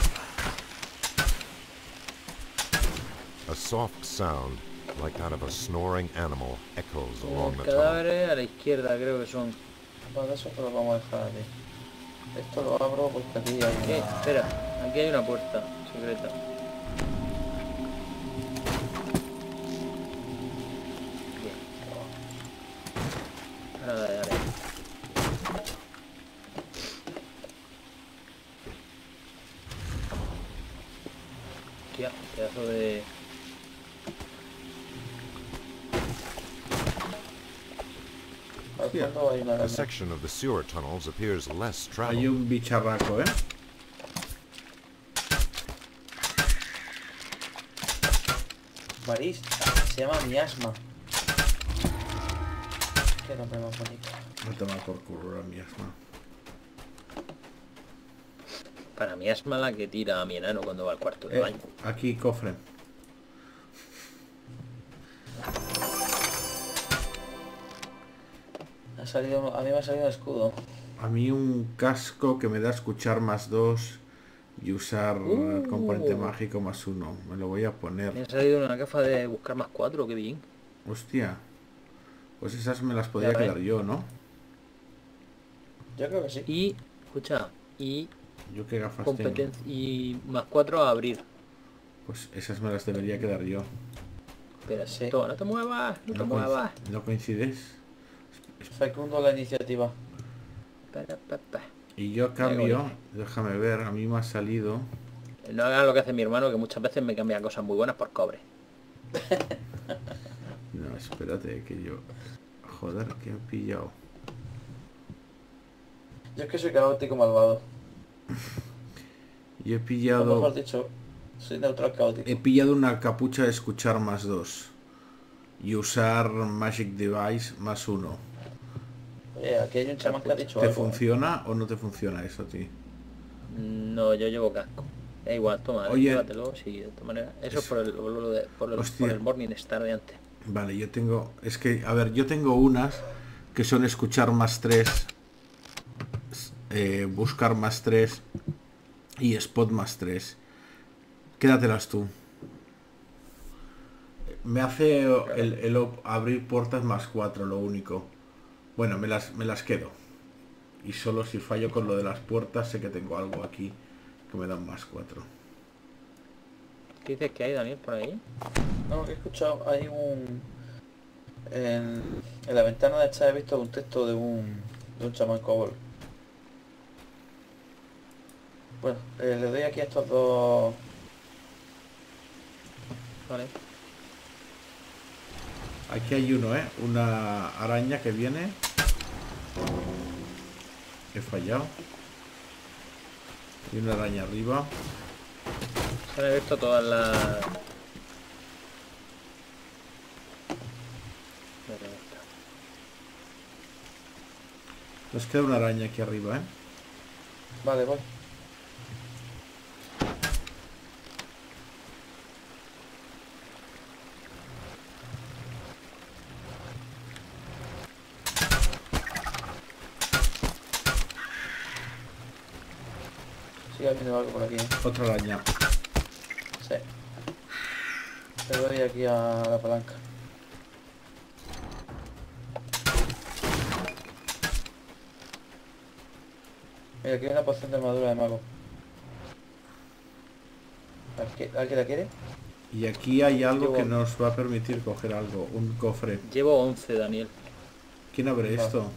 A soft sound, like that of a snoring animal, echoes along Los the tunnel. cadáveres a la izquierda creo que son. Vale, eso te lo vamos a dejar aquí. Esto lo abro porque aquí hay una... Espera, aquí hay una puerta secreta. Bien. Ahora dale. Hostia, pedazo de... Al fondo hay una A araña. section of the sewer tunnels appears less Hay traveled. un bicharraco, ¿eh? Maris, se llama miasma. Qué nombre más bonito. No te va por culo la miasma. Para mí es mala que tira a mi enano cuando va al cuarto de baño. Aquí cofre. Ha salido, a mí me ha salido un escudo. A mí un casco que me da escuchar +2 y usar componente mágico +1. Me lo voy a Me poner. ha salido una gafa de buscar +4, qué bien. Hostia. Pues esas me las podría Ya ves. quedar yo, ¿no? Yo creo que sí. Y, escucha, y Yo qué gafas tengo. competencia y +4 a abrir. Pues esas me las debería quedar yo. Espera, Sí. toma, no te muevas, no te muevas. ¿No coincides? Fecundo la iniciativa. Espera, espera. Y yo a cambio, déjame ver, a mí me ha salido... No hagas lo que hace mi hermano, que muchas veces me cambia cosas muy buenas por cobre. No, espérate, que yo... Joder, que he pillado. Yo es que soy caótico malvado. Yo he O mejor pillado... dicho, soy neutral caótico. He pillado una capucha de escuchar +2. Y usar Magic Device +1. Aquí hay un chamán que ha dicho ¿Te algo. funciona o no te funciona eso a ti? No, yo llevo casco. Da igual, toma, Oye. llévatelo, sí, de todas maneras. Eso es por el Hostia. Morning Star de antes. Vale, yo tengo... Es que, a ver, yo tengo unas que son escuchar +3, buscar +3 y spot +3. Quédatelas tú. Me hace abrir puertas +4, lo único. Bueno, me las quedo. Y solo si fallo con lo de las puertas sé que tengo algo aquí que me dan +4. ¿Qué dices que hay, Daniel, por ahí? No, que he escuchado, hay un... En la ventana de esta he visto un texto de un chamán kobold. Bueno, le doy aquí a estos dos... Vale. Aquí hay uno, una araña que viene. He fallado. Y una araña arriba. Se han abierto todas las... Vale, ya está. Nos queda una araña aquí arriba, Vale, voy. Sigue habiendo algo por aquí, ¿eh? Otra araña. Sí. Le doy aquí a la palanca. Mira, aquí hay una poción de armadura de mago. ¿Alguien la quiere? Y aquí hay algo que Llevo- nos va a permitir coger algo. Un cofre. Llevo 11, Daniel. ¿Quién abre esto?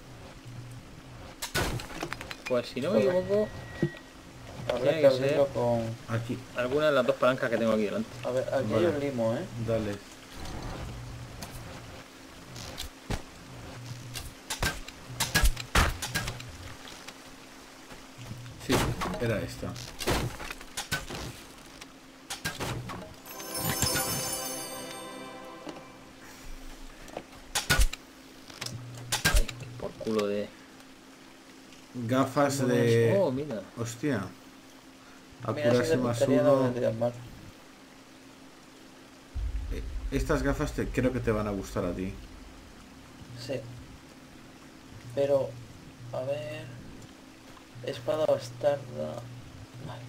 Pues si no me equivoco, Habrá Tiene que que ser- abrirlo con... Aquí. alguna de las dos palancas que tengo aquí delante. A ver, aquí Vale. hay un limo, ¿eh? Dale. Sí, era esta. culo de... Gafas de... Oh, mira. Hostia. Mira, Accuracy si más tontería no 1. vendrían mal. Estas gafas creo que te van a gustar a ti. Sí. Pero, a ver... Espada bastarda... Vale.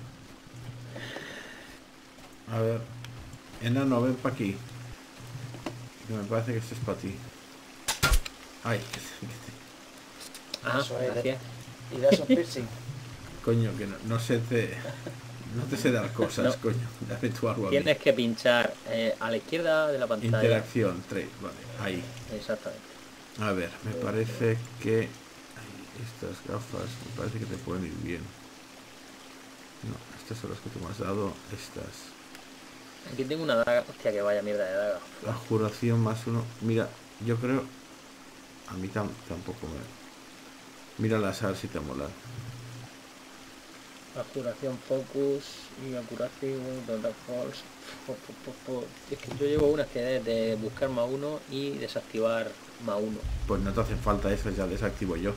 A ver. Enano, ven para aquí. Que me parece que esto es para ti. Ay, Ah, Eso es, gracias. Y das un piercing. coño, que no sé te... No te sé dar cosas, No. coño. Dame tú algo a mí. Tienes que pinchar a la izquierda de la pantalla. Interacción, 3, vale, ahí. Exactamente. A ver, me parece que... ay, estas gafas me parece que te pueden ir bien. No, estas son las que tú me has dado. Estas. Aquí tengo una daga. Hostia, que vaya mierda de daga. La juración más 1. Mira, yo creo... A mí tampoco me... Míralas a ver si te molan. La curación focus y la curación total false. Es que yo llevo unas que es de buscar más 1 y desactivar más 1. Pues no te hacen falta esas, ya desactivo yo.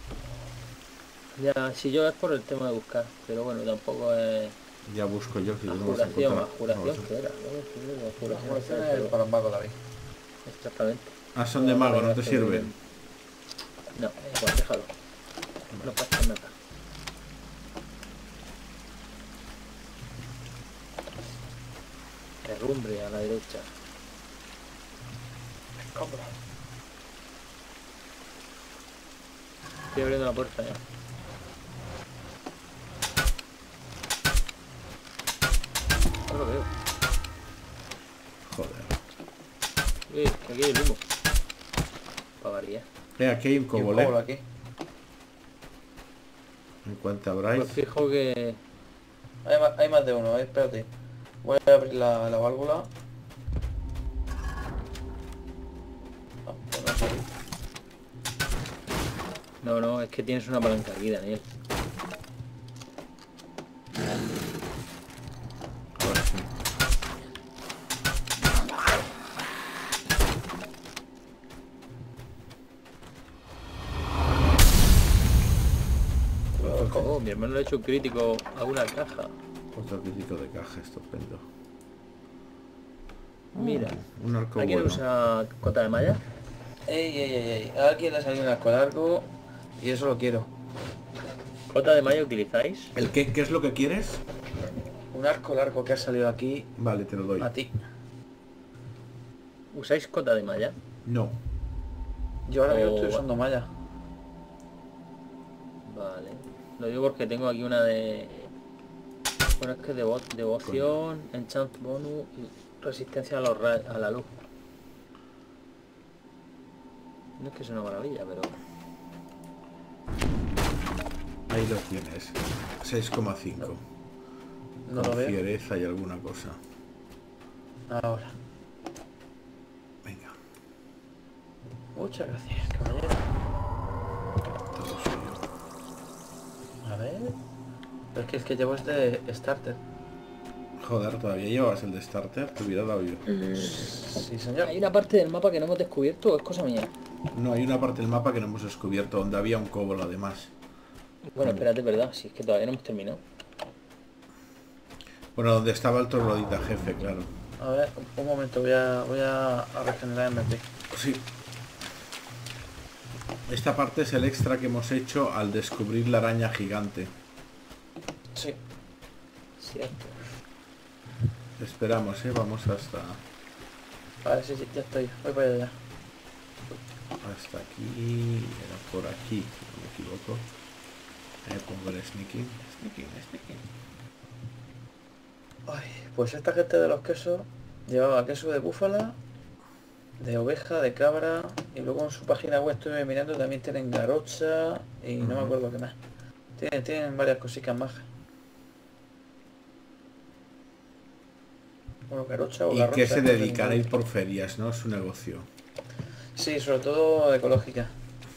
Ya, si yo es por el tema de buscar, pero bueno, tampoco es... Ya busco yo, si tú no vas a Juración, encontrar. juración, No lo sé. ¿qué era? Juración, Juración es pero- para los magos, David. Exactamente. Ah, son de mago, no te que- sirven. No, igual, déjalo. No pasa nada. Herrumbre a la derecha. Compra. Estoy abriendo la puerta ya. No lo veo. Joder. Que aquí hay el humo. Pagaría. Aquí hay un Y un cobole. cobolo aquí. En cuanto abráis. Pues fijo que... Hay más de uno, espérate. Voy a abrir la válvula. Ah, pues no sé. No, es que tienes una palanca aquí, Daniel. Ahora sí. Oh, mi hermano le ha hecho un crítico a una caja. Otro crítico de caja, estupendo. Mira. Un arco ¿Alguien bueno. usa cota de malla? Ey. A alguien le ha salido un arco largo y eso lo quiero. ¿Cota de malla utilizáis? ¿El qué es lo que quieres? Un arco largo que ha salido aquí Vale, te lo doy. a ti. ¿Usáis cota de malla? No. Yo ahora mismo Oh. estoy usando malla. Vale. Lo digo porque tengo aquí una de... Bueno, es que devoción, enchant bonus y resistencia a, a la luz. No es que sea una maravilla, pero... Ahí lo tienes. 6,5. No lo Con veo. fiereza y alguna cosa. Ahora. Venga. Muchas gracias, caballero. Todo suyo. A ver. Pero es que llevo este starter. Joder, todavía llevabas el de starter. Te hubiera dado yo. Sí, señor. Hay una parte del mapa que no hemos descubierto, ¿o es cosa mía? No, hay una parte del mapa que no hemos descubierto donde había un cobolo además. Bueno, espérate, ¿verdad? Si es que todavía no hemos terminado. Bueno, donde estaba el troglodita jefe, claro. A ver, un momento, voy a regenerar MP. Sí. Esta parte es el extra que hemos hecho al descubrir la araña gigante. Sí. Cierto. Esperamos, vamos hasta Vale, sí, ya estoy. Voy para allá. hasta aquí. Era por aquí, si no me equivoco. Pongo el sneaking. Sneaking. Ay, pues esta gente de los quesos llevaba queso de búfala, de oveja, de cabra, y luego en su página web estuve mirando, también tienen garocha y no me acuerdo qué más. Tienen varias cositas más. Bueno, garocha o ¿Y garrocha, qué se no sé dedican a ni ir por ferias, no? Es su negocio. Sí, sobre todo ecológica.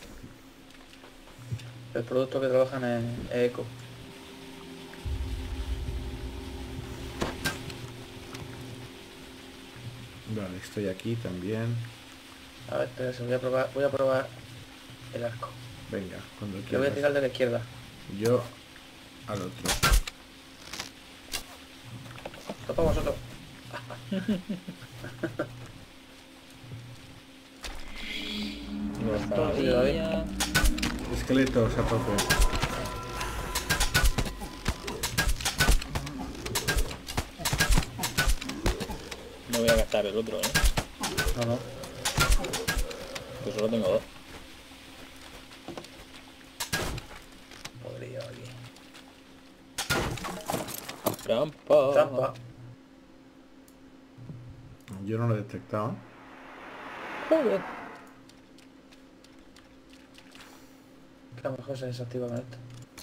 El producto que trabajan es eco. Vale, estoy aquí también. A ver, espera, voy a probar el arco. Venga, cuando Le voy a quieras. tirar de la izquierda. Yo al otro. Topa vosotros. No Todo el tío, sabía. Esqueletos a tope. No voy a gastar el otro, No, no. pues solo tengo dos. Podría aquí. Trampa. Trampa. Yo no lo he detectado. Joder. Que a lo mejor se desactiva con esto.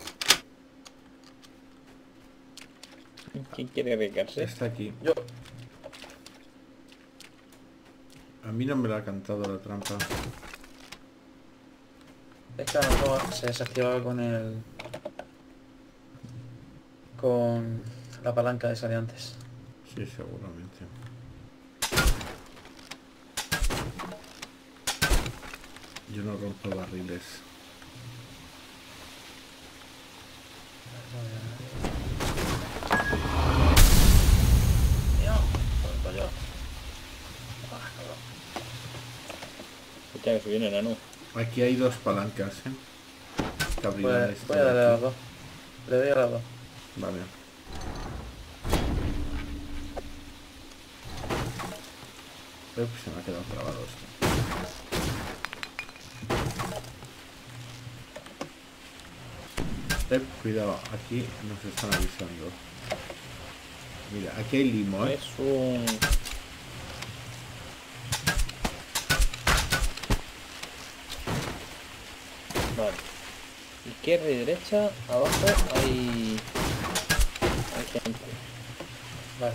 ¿Quién quiere arriesgarse? Está aquí. Yo. A mí no me la ha cantado la trampa. Es que a lo mejor se desactivaba con el... con la palanca de sale antes. Sí, seguramente. Yo no rompo barriles. Mío, por yo. Hostia, que se viene enano. Aquí hay dos palancas, ¿eh? Que abrirán esto Voy a de darle a las aquí. dos. Le doy a las dos. Vale. Se me ha quedado trabado esto. Cuidado, aquí nos están avisando. Mira, aquí hay limo, ¿eh? Es un... Vale. Izquierda y derecha, abajo hay gente. Vale.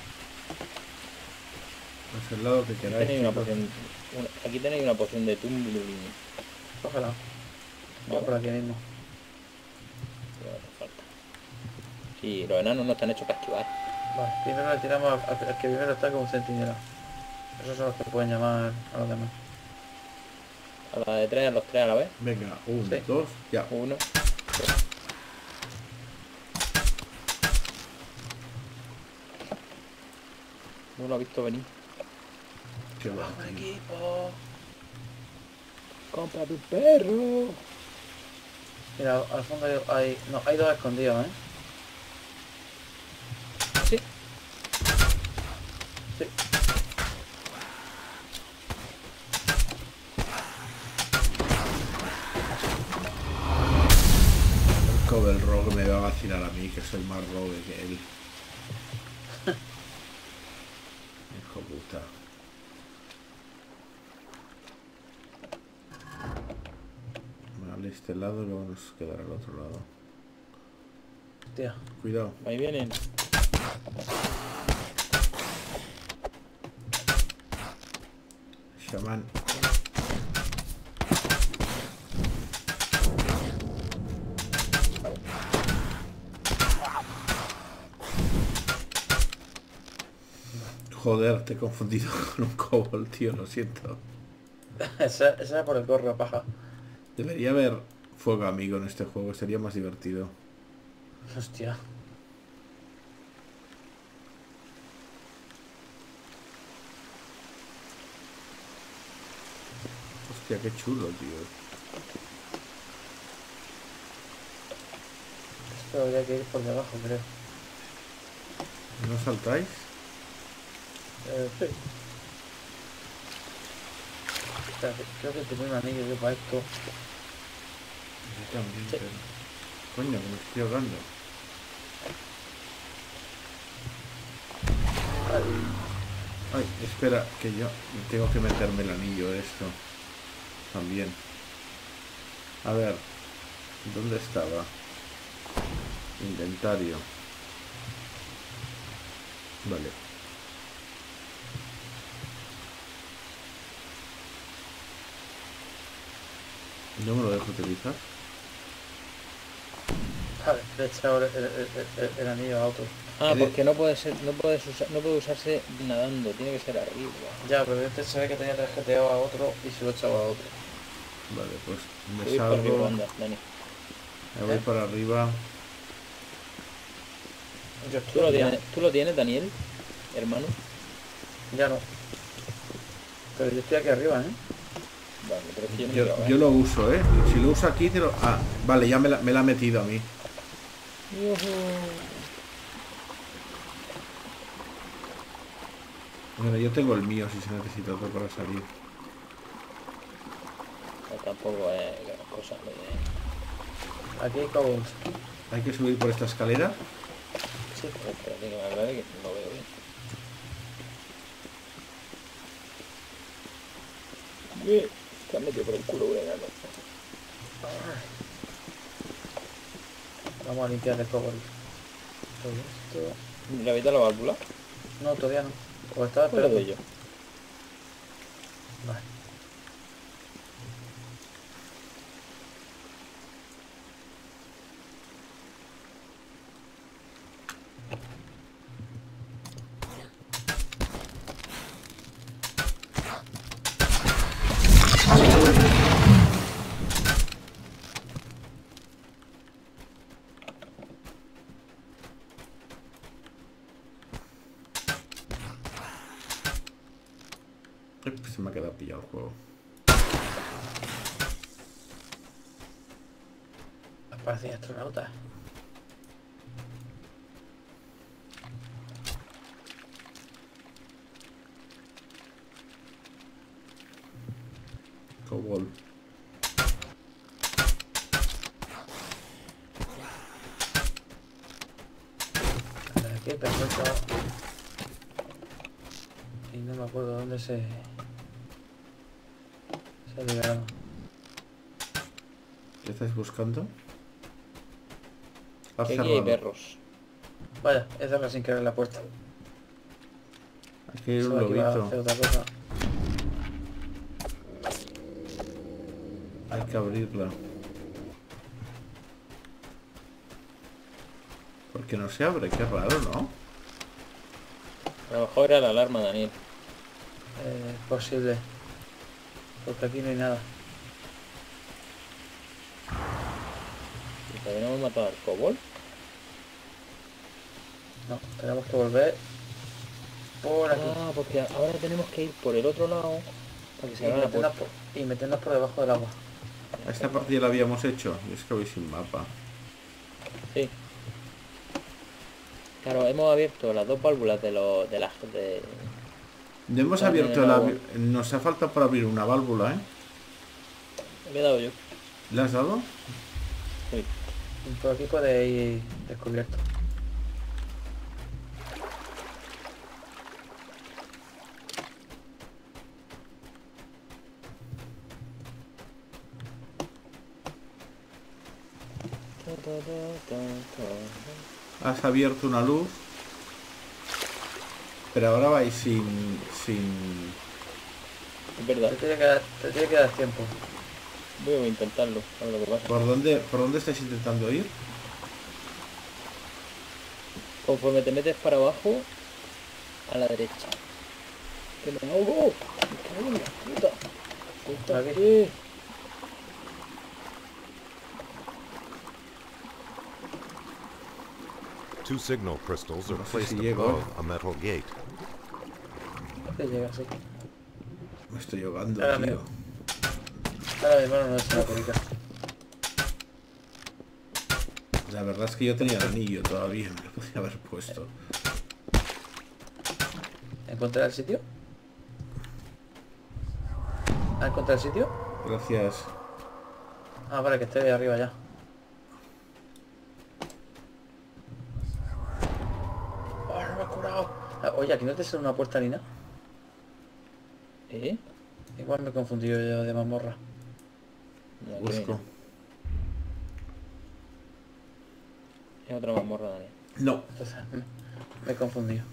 Pues el lado que Aquí queráis. tenéis una chicos. poción, aquí tenéis una poción de tumbling. Cógela. Vamos por aquí mismo. Pero no hace falta. Sí, los enanos no están hechos para esquivar. Vale, primero le tiramos al que primero está como centinela. Esos son los que pueden llamar a los demás. A la de tres, a los tres a la vez. Venga, uno, Sí. dos, ya. Uno. No lo ha visto venir. Qué va, ¡Vamos, tío. equipo! ¡Compra tu perro! Mira, al fondo hay... No, hay dos escondidos, ¿eh? Sí. Sí. El cover rogue me va a vacilar a mí, que soy más rogue que él. Hijo puta. Vale, este lado, luego nos quedará al otro lado. Tía. Cuidado. Ahí vienen. Shaman. Joder, te he confundido con un kobold, tío, lo siento. Esa era por el corro, paja. Debería haber fuego amigo en este juego, sería más divertido. Hostia. Hostia, qué chulo, tío. Esto habría que ir por debajo, creo. ¿No saltáis? Sí. Espérate, creo que tengo un anillo yo para esto. Yo también, Sí. pero... Coño, que me estoy ahogando. Ay, espera, que yo tengo que meterme el anillo de esto. También. A ver, ¿dónde estaba? Inventario. Vale. ¿No me lo dejo utilizar? Vale, le he echado el anillo a otro. Ah, porque no puede ser, no puede usarse nadando, tiene que ser arriba. Ya, pero este se ve que tenía tarjeteado a otro y se lo he echado a otro. Vale, pues me Voy para arriba, salgo. anda, Dani. Me voy para arriba. Yo ¿Tú lo estoy ya. tienes, Daniel? Hermano. Ya no. Pero yo estoy aquí arriba, ¿eh? Vale, pero es que yo no Yo, quiero, yo lo uso, ¿eh? Si lo uso aquí, te lo... Ah, vale, ya me la ha metido a mí. Bueno, yo tengo el mío si se necesita otro para salir. No, tampoco es gran cosa. Aquí hay cobos. Hay que subir por esta escalera. Sí, pero espérate que me aclare que no veo bien. Te has metido por el culo, Bregano. Vamos a limpiar el cobre. Todo esto... ¿Le habéis dado la válvula? No, todavía no. O estaba Pues lo esperando. doy yo. Vale. Se me ha quedado pillado el juego. Aparecen astronautas. Cobol. Aquí, perfecto. Y no me acuerdo dónde se ha liberado. ¿Qué estáis buscando? Que Has aquí hay cerrado. perros. Vaya, he cerrado sin querer la puerta. Hay que ir un Pensaba que iba a hacer lobito. otra cosa. Hay que abrirla. Porque no se abre, qué raro, ¿no? A lo mejor era la alarma, Daniel. Posible. Porque aquí no hay nada. ¿Y todavía no hemos matado al cobol? No, tenemos que volver por aquí. Ah, porque ahora tenemos que ir por el otro lado para que se Y abra la meternos, puerta. y meternos por debajo del agua. Esta parte ya la habíamos hecho. Y es que voy sin mapa. Sí. Claro, hemos abierto las dos válvulas de los de las de... No hemos Está abierto bien, la... agua. Nos ha faltado por abrir una válvula, ¿eh? Le he dado yo. ¿Le has dado? Sí. Y por aquí puede ir descubierto. Has abierto una luz. Pero ahora vais sin... Es verdad. Te tiene que dar tiempo. Voy a intentarlo, a ver lo que pasa. ¿Por dónde estáis intentando ir? Conforme te metes para abajo, a la derecha. ¡Que me ahogo! ¡Me cago en la puta! ¿Por aquí? ¿Qué? Two signal crystals are No sé placed si llego, above a metal gate. Te llega así. Me estoy ahogando, Ahora tío. mismo. Ahora mi hermano no es una perica. La verdad es que yo tenía el anillo todavía. Me lo podía haber puesto. ¿Encontrar el sitio? ¿Has encontrado el sitio? Gracias. Ah, vale, que esté ahí arriba ya. ¡Oh, no me he curado! Ah, oye, aquí no te sale una puerta ni nada. ¿Eh? Igual me he confundido yo de mazmorra. No, aquí Busco. no. Es otra mazmorra, Daniel. No. Entonces, me he confundido.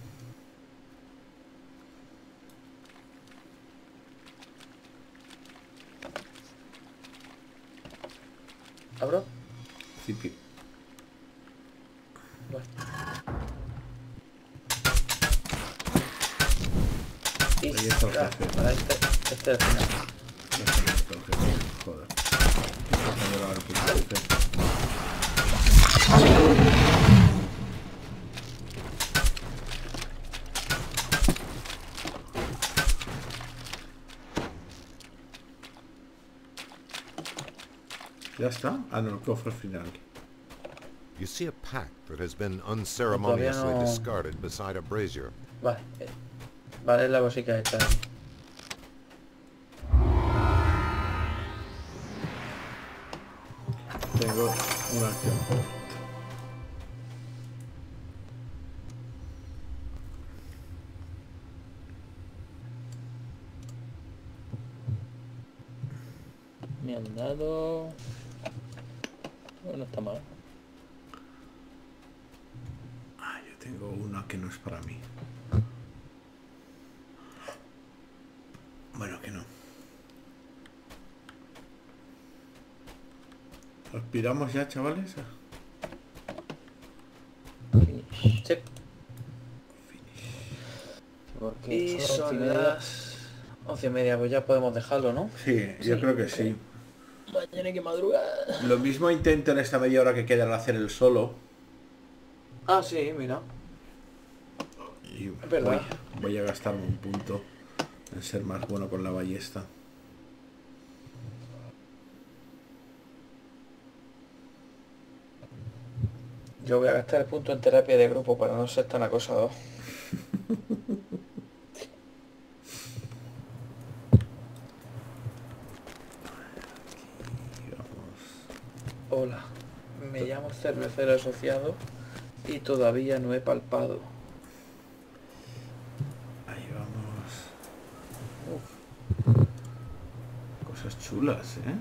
¿Abro? Sí, pi- Bueno. Y Ahí está el jefe. para este es el final. Ya está listo el jefe. Joder. ¿Ya está? Ah, no, el cofre final. You see a pack that has been unceremoniously Todavía no- discarded beside a brazier. Vale. Vale, la bolsica esta. Tengo una acción. Me han dado... Bueno, está mal. Ah, yo tengo una que no es para mí. Bueno, que no. ¿Aspiramos ya, chavales? Finish. Sí. Porque Y son son 11:30. las 11:30, pues ya podemos dejarlo, ¿no? Sí, yo Sí, creo que ok. sí. Mañana hay que madrugar. Lo mismo intento en esta media hora que queda en hacer el solo. Ah, sí, mira. Y verdad. voy a gastarme un punto en ser más bueno con la ballesta. Yo voy a gastar el punto en terapia de grupo para no ser tan acosador. Y vamos. Hola, me llamo cervecero asociado y todavía no he palpado. Ahí vamos. Uf. Cosas chulas, ¿eh?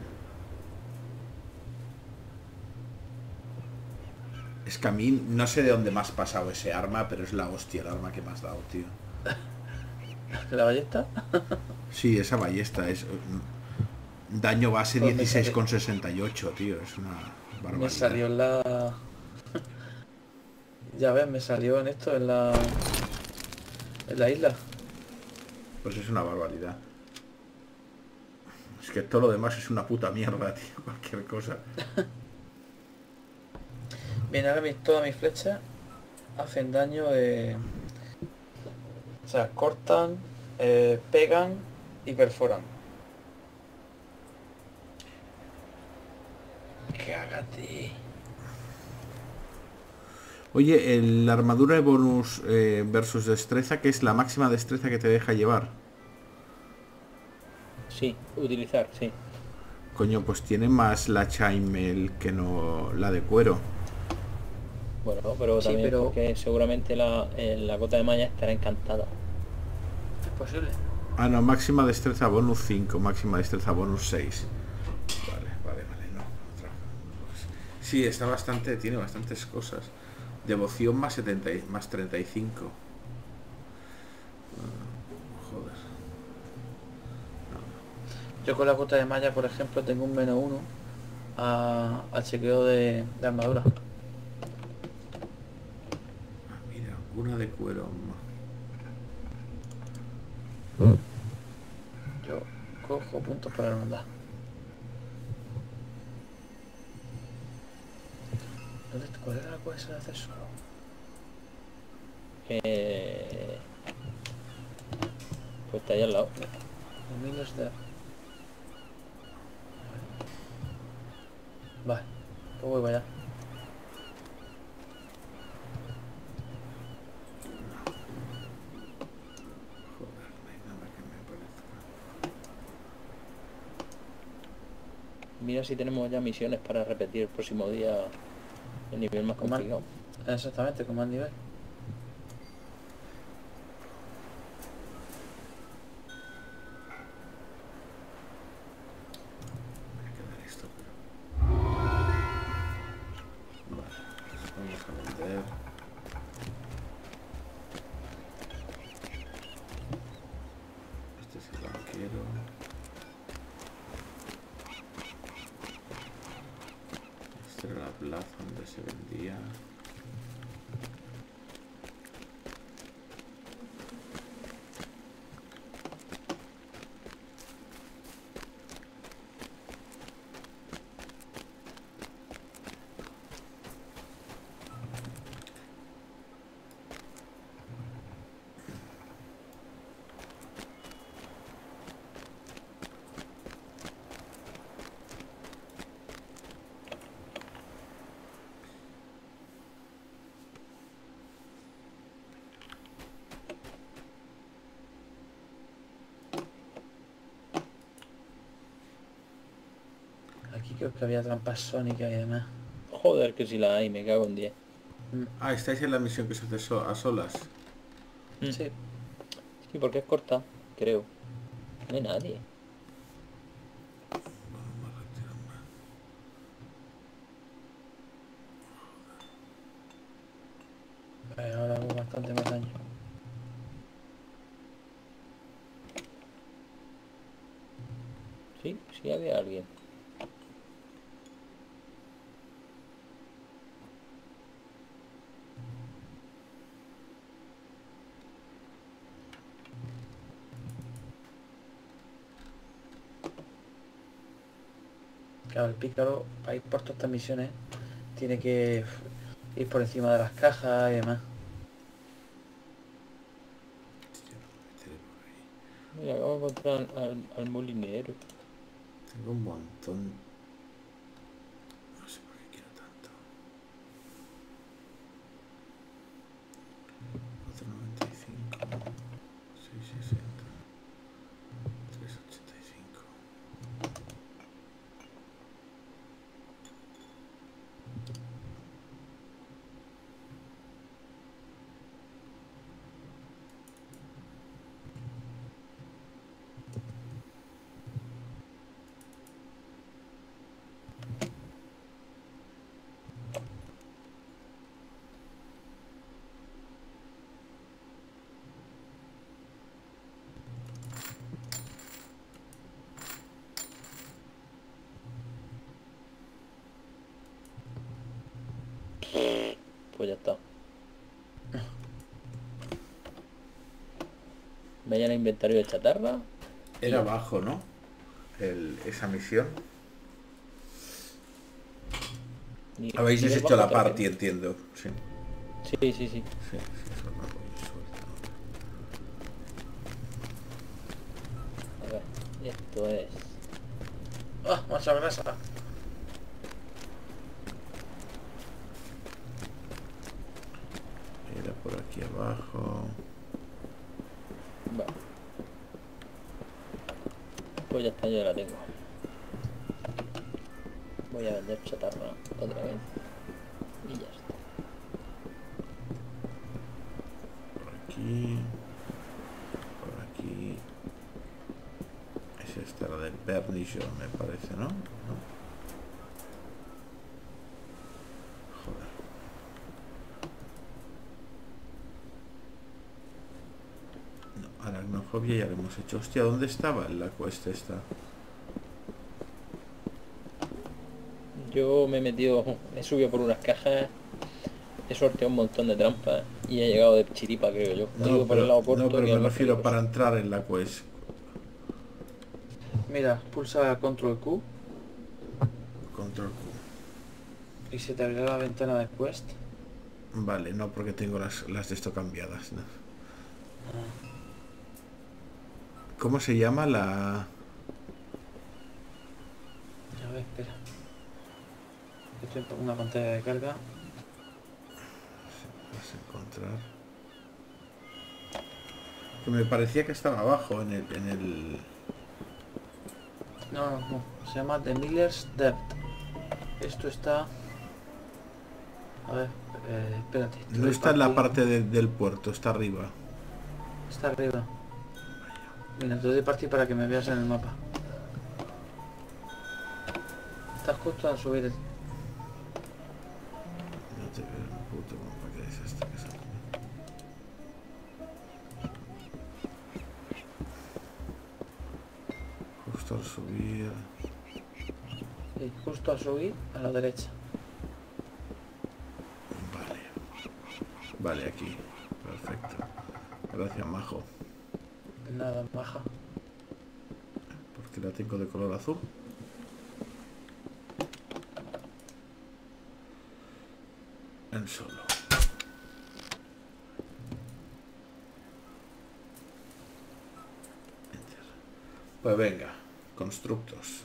Es que a mí no sé de dónde me has pasado ese arma, pero es la hostia el arma que me has dado, tío. ¿La ballesta? Sí, esa ballesta es... daño base Pues me 16,68, tío. Es una barbaridad. Me salió en la... Ya ves, me salió en esto, en la... En la isla. Pues es una barbaridad. Es que todo lo demás es una puta mierda, tío. Cualquier cosa. Bien, ahora todas mis flechas hacen daño o sea, cortan, pegan y perforan. Cágate. Oye, la armadura de bonus versus destreza, ¿qué es la máxima destreza que te deja llevar? Sí, utilizar, sí. Coño, pues tiene más la chainmail que no la de cuero. Bueno, pero Sí, también pero- porque seguramente la cota de malla estará encantada. Es posible. Ah, no, máxima destreza bonus 5, máxima destreza bonus 6. Vale, no. Otra. Sí, está bastante, tiene bastantes cosas. Devoción más 70, más 35. Joder. Yo con la cota de malla, por ejemplo, tengo un -1 al chequeo de armadura. Ah, mira, una de cuero. Yo cojo puntos para la hermandad. ¿Cuál era la cosa de acceso? Pues está ahí al lado. Dominios de... Vale, pues voy para allá. Joder, no hay nada que me parezca. Mira si tenemos ya misiones para repetir el próximo día el nivel más Con complicado. Exactamente, con más nivel. Voy a quedar esto, pero... Vale, pues vamos a vender. Este es el banquero. Esta era la plaza donde se vendía. Creo que había trampas sónicas y demás. Joder, que si la hay, me cago en 10. Ah, estáis en la misión que se hace a solas. Sí. Sí, porque es corta, creo. No hay nadie. Ahora hago bastante más daño. Sí, sí había alguien. Claro, el pícaro, para ir por todas estas misiones, tiene que ir por encima de las cajas y demás. Mira, acabo de encontrar al molinero. Tengo un montón. No sé por qué quiero tanto. 495, 660, 385. Pues ya está. Vaya al inventario de chatarra. Era abajo, ¿no? Esa misión. Habéis Nivel deshecho bajo, la ¿te party, refieres? entiendo. Sí, Sí, sí, sí. sí, sí, eso lo hago yo suelto. A ver, esto es... ¡Ah! Mucha grasa. Era por aquí abajo. Vale. Pues ya está, yo la tengo. Voy a vender chatarra otra vez. Y ya está. Por aquí. Por aquí. Es esta la del Pernicio, me parece, ¿no? ¿No? Joder. No, aracnofobia ya lo hemos hecho. Hostia, ¿dónde estaba en la cuesta esta? Yo me he metido, he subido por unas cajas, he sorteado un montón de trampas y he llegado de chiripa, creo yo. He ido por el lado corto, no, pero que es me más refiero peligroso. para entrar en la quest. Mira, pulsa Control Q Control Q. y se te abrirá la ventana de quest. Vale, no, porque tengo las de esto cambiadas, ¿no? ¿Cómo se llama la...? A ver, espera. Estoy en una pantalla de carga. Vas a encontrar... Que me parecía que estaba abajo en el... No, no, no. Se llama The Miller's Debt. Esto está... A ver, espérate. No está en la Aquí. parte del puerto, está arriba. Está arriba. Mira, te doy partir para que me veas en el mapa. Estás justo al subir el... No te veo en el puto mapa, que es este que sale. Justo al subir... Sí, justo al subir a la derecha. Vale. Vale, aquí. Perfecto. Gracias, majo. Nada, baja. Porque la tengo de color azul. En solo. Enter. Pues venga, constructos.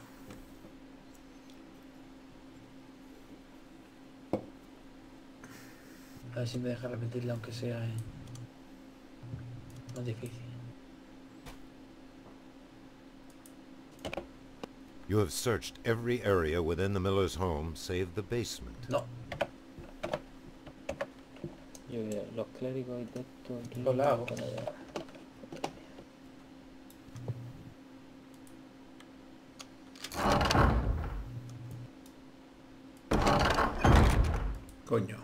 A ver si me deja repetirla aunque sea más difícil. You have searched every area within the miller's home save the basement. No, Yo los clérigos y texto aquí. Los hago. están allá. Coño.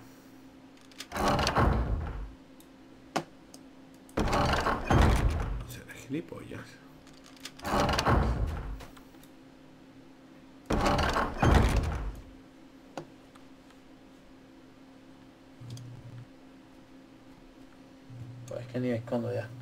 Será gilipollas. pues es que ni me escondo ya.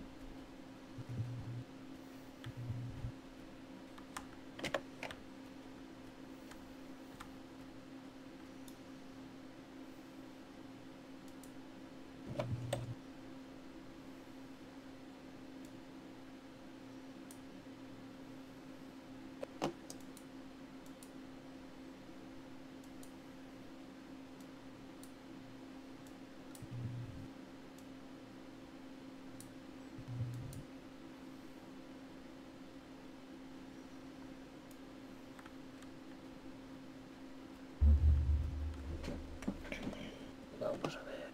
Vamos a ver.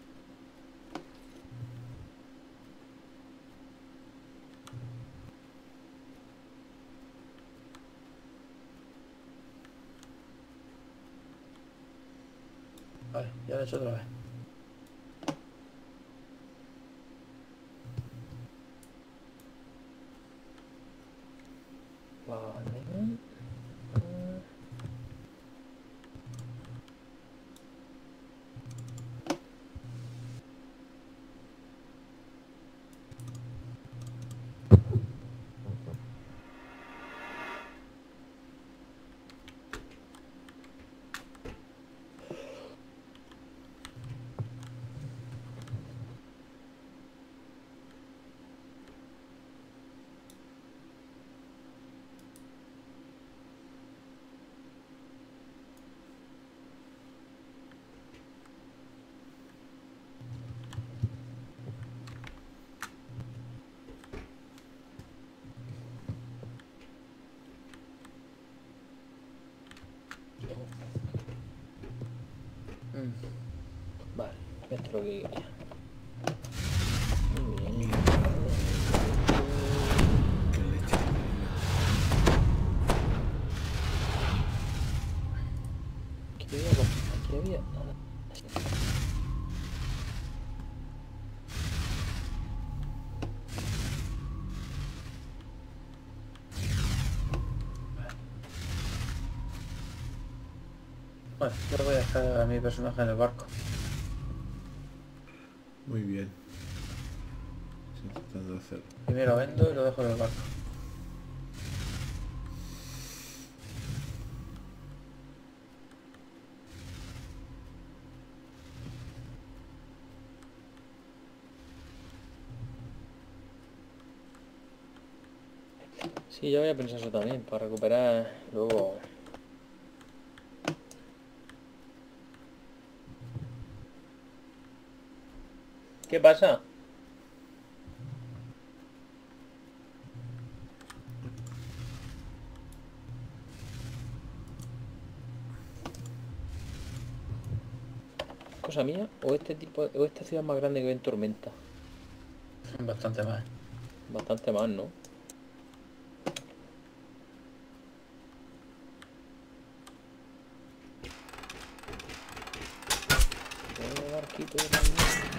Vale, ya lo he hecho otra vez. Vale. Vale, esto es lo que quería. Muy bien. Qué leche. Aquí había nada. Bueno, yo voy a dejar a mi personaje en el barco. Muy bien. Estoy intentando hacer. Primero lo vendo y lo dejo en el barco. Sí, yo había pensado eso también, para recuperar luego. ¿Qué pasa? ¿Cosa mía? ¿O este tipo, o esta ciudad es más grande que en Tormenta? Bastante más. Bastante más, ¿no? Barquito también.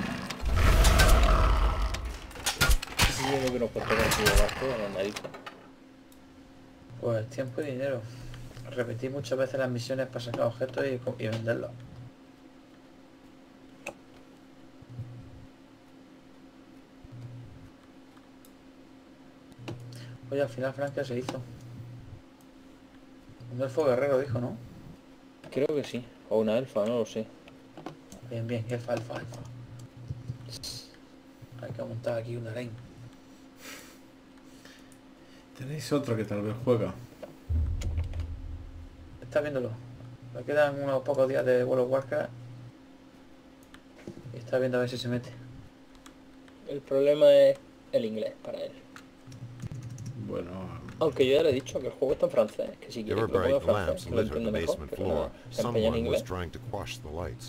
Yo creo que nos cuesta conseguir barco a la nariz. Pues tiempo y dinero. Repetí muchas veces las misiones para sacar objetos y venderlos. Oye, al final Francia se hizo. Un elfo guerrero dijo, ¿no? Creo que sí. O una elfa, no lo sé. Bien, bien, elfa. Hay que montar aquí un harén. Tenéis otro que tal vez juega. Está viéndolo. Me quedan unos pocos días de World of Warcraft. Y está viendo a ver si se mete. El problema es el inglés para él. Bueno, Aunque yo ya le he dicho que el juego está en francés, que si There quiere were que lo ponga bright en francés, lamps que lo littered the entienda mejor, basement pero floor. no, se empeña en Someone was inglés. trying to quash the lights.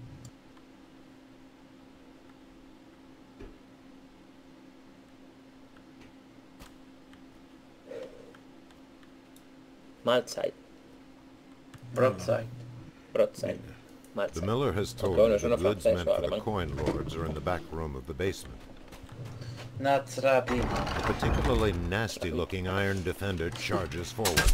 Malside, Broadside. broadside, Venga. The Malside. miller has told bueno, me eso the no es goods francés, meant eso for the alemán. coin lords are in the back room of the basement. Natsrapi. A particularly nasty-looking iron defender charges forward.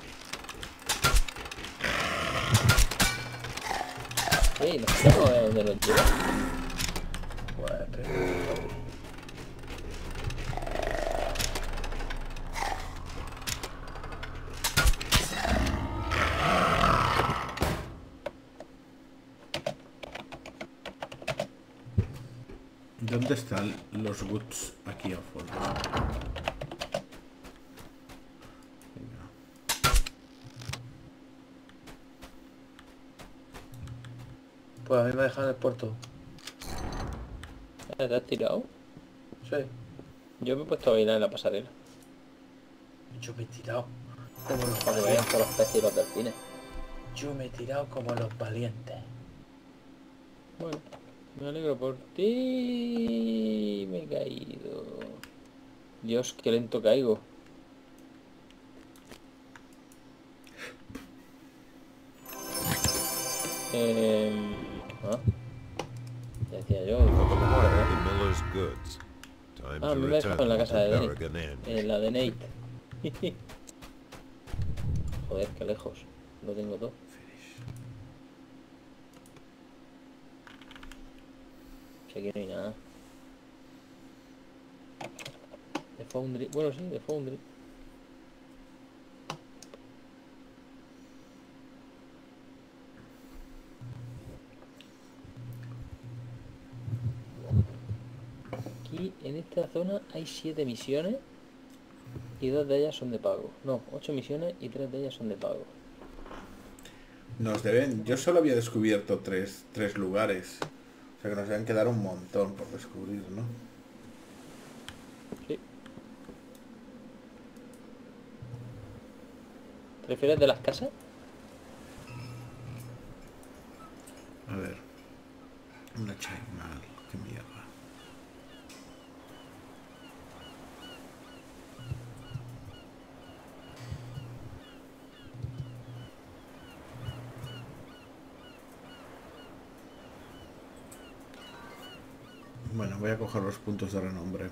Sí, no sé a dónde nos lleva. Pues, pero- ¿Dónde están los goods aquí afuera? Venga. Pues a mí me dejan el puerto. ¿Te has tirado? Sí. Yo me he puesto a bailar en la pasarela. Yo me he tirado como los Para que vean valientes. todos los peces y los delfines. Yo me he tirado como los valientes. Bueno, me alegro por ti. Me he caído. Dios, qué lento caigo. Ah, ya decía yo. Acquired the miller's goods. Time Ah, to me lo he return dejado en la to casa de Denny. Berrigan Inn. En la de Nate. Joder, qué lejos. Lo tengo todo. Si aquí no hay nada. De Foundry. Bueno, sí, de Foundry. Aquí en esta zona hay 7 misiones y 2 de ellas son de pago. No, 8 misiones y 3 de ellas son de pago. Nos deben... Yo solo había descubierto tres lugares. O sea que nos deben quedar un montón por descubrir, ¿no? Sí. ¿Te refieres de las casas? A ver. Una Chaimal. Qué mierda. Bueno, voy a coger los puntos de renombre.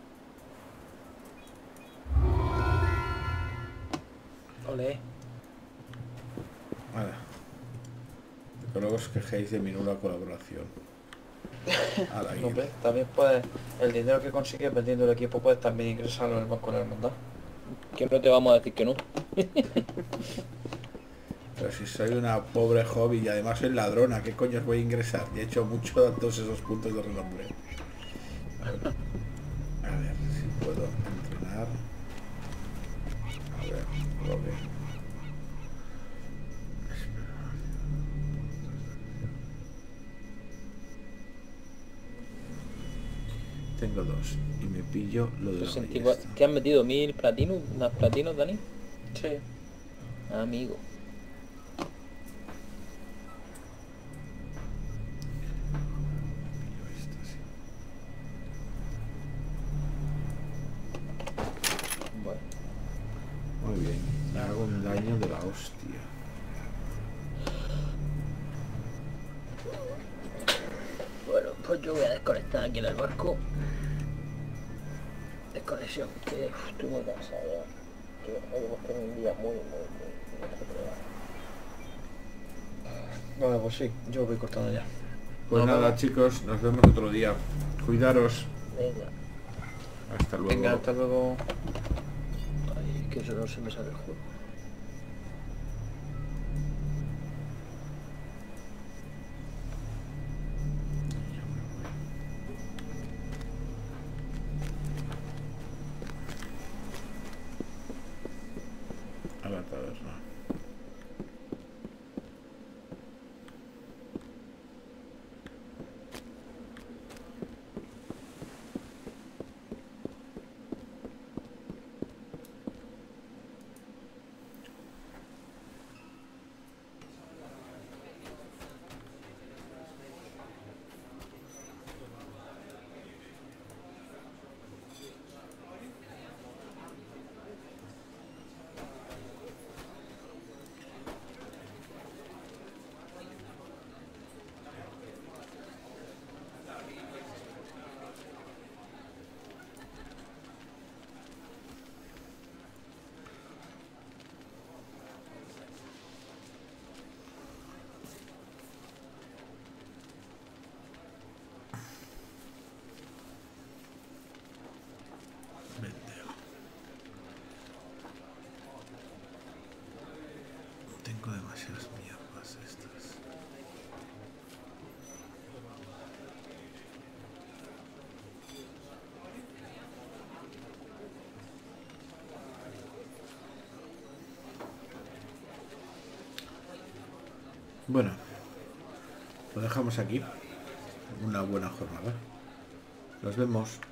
Ole. Ahora. Que luego os quejéis de mi nula colaboración. A la No, guía. hombre, también puedes... El dinero que consigues vendiendo el equipo puedes también ingresarlo en el banco de la hermandad. Que no te vamos a decir que no. Pero si soy una pobre hobby y además soy ladrona, ¿qué coño os voy a ingresar? Y he hecho mucho de todos esos puntos de renombre. A ver si puedo entrenar. A ver, Robe. Tengo dos y me pillo lo de la 64. ballesta. ¿Qué han metido? ¿1000 platinos? ¿Más platinos, Dani? Sí. Amigo. Pillo esta, sí. Bueno. Muy bien, me hago un daño de la hostia. Bueno, pues yo voy a desconectar aquí en el barco. Desconexión, que estoy muy cansado ya. Que hoy hemos tenido un día muy ajetreado. Vale, pues sí, yo voy cortando ya. Pues Nos nada, vemos. chicos, nos vemos otro día. Cuidaros. Venga. Hasta luego. Venga, hasta luego. Ay, que eso no se me sale el juego. A la taberna. Bueno, lo dejamos aquí. Una buena jornada. Nos vemos.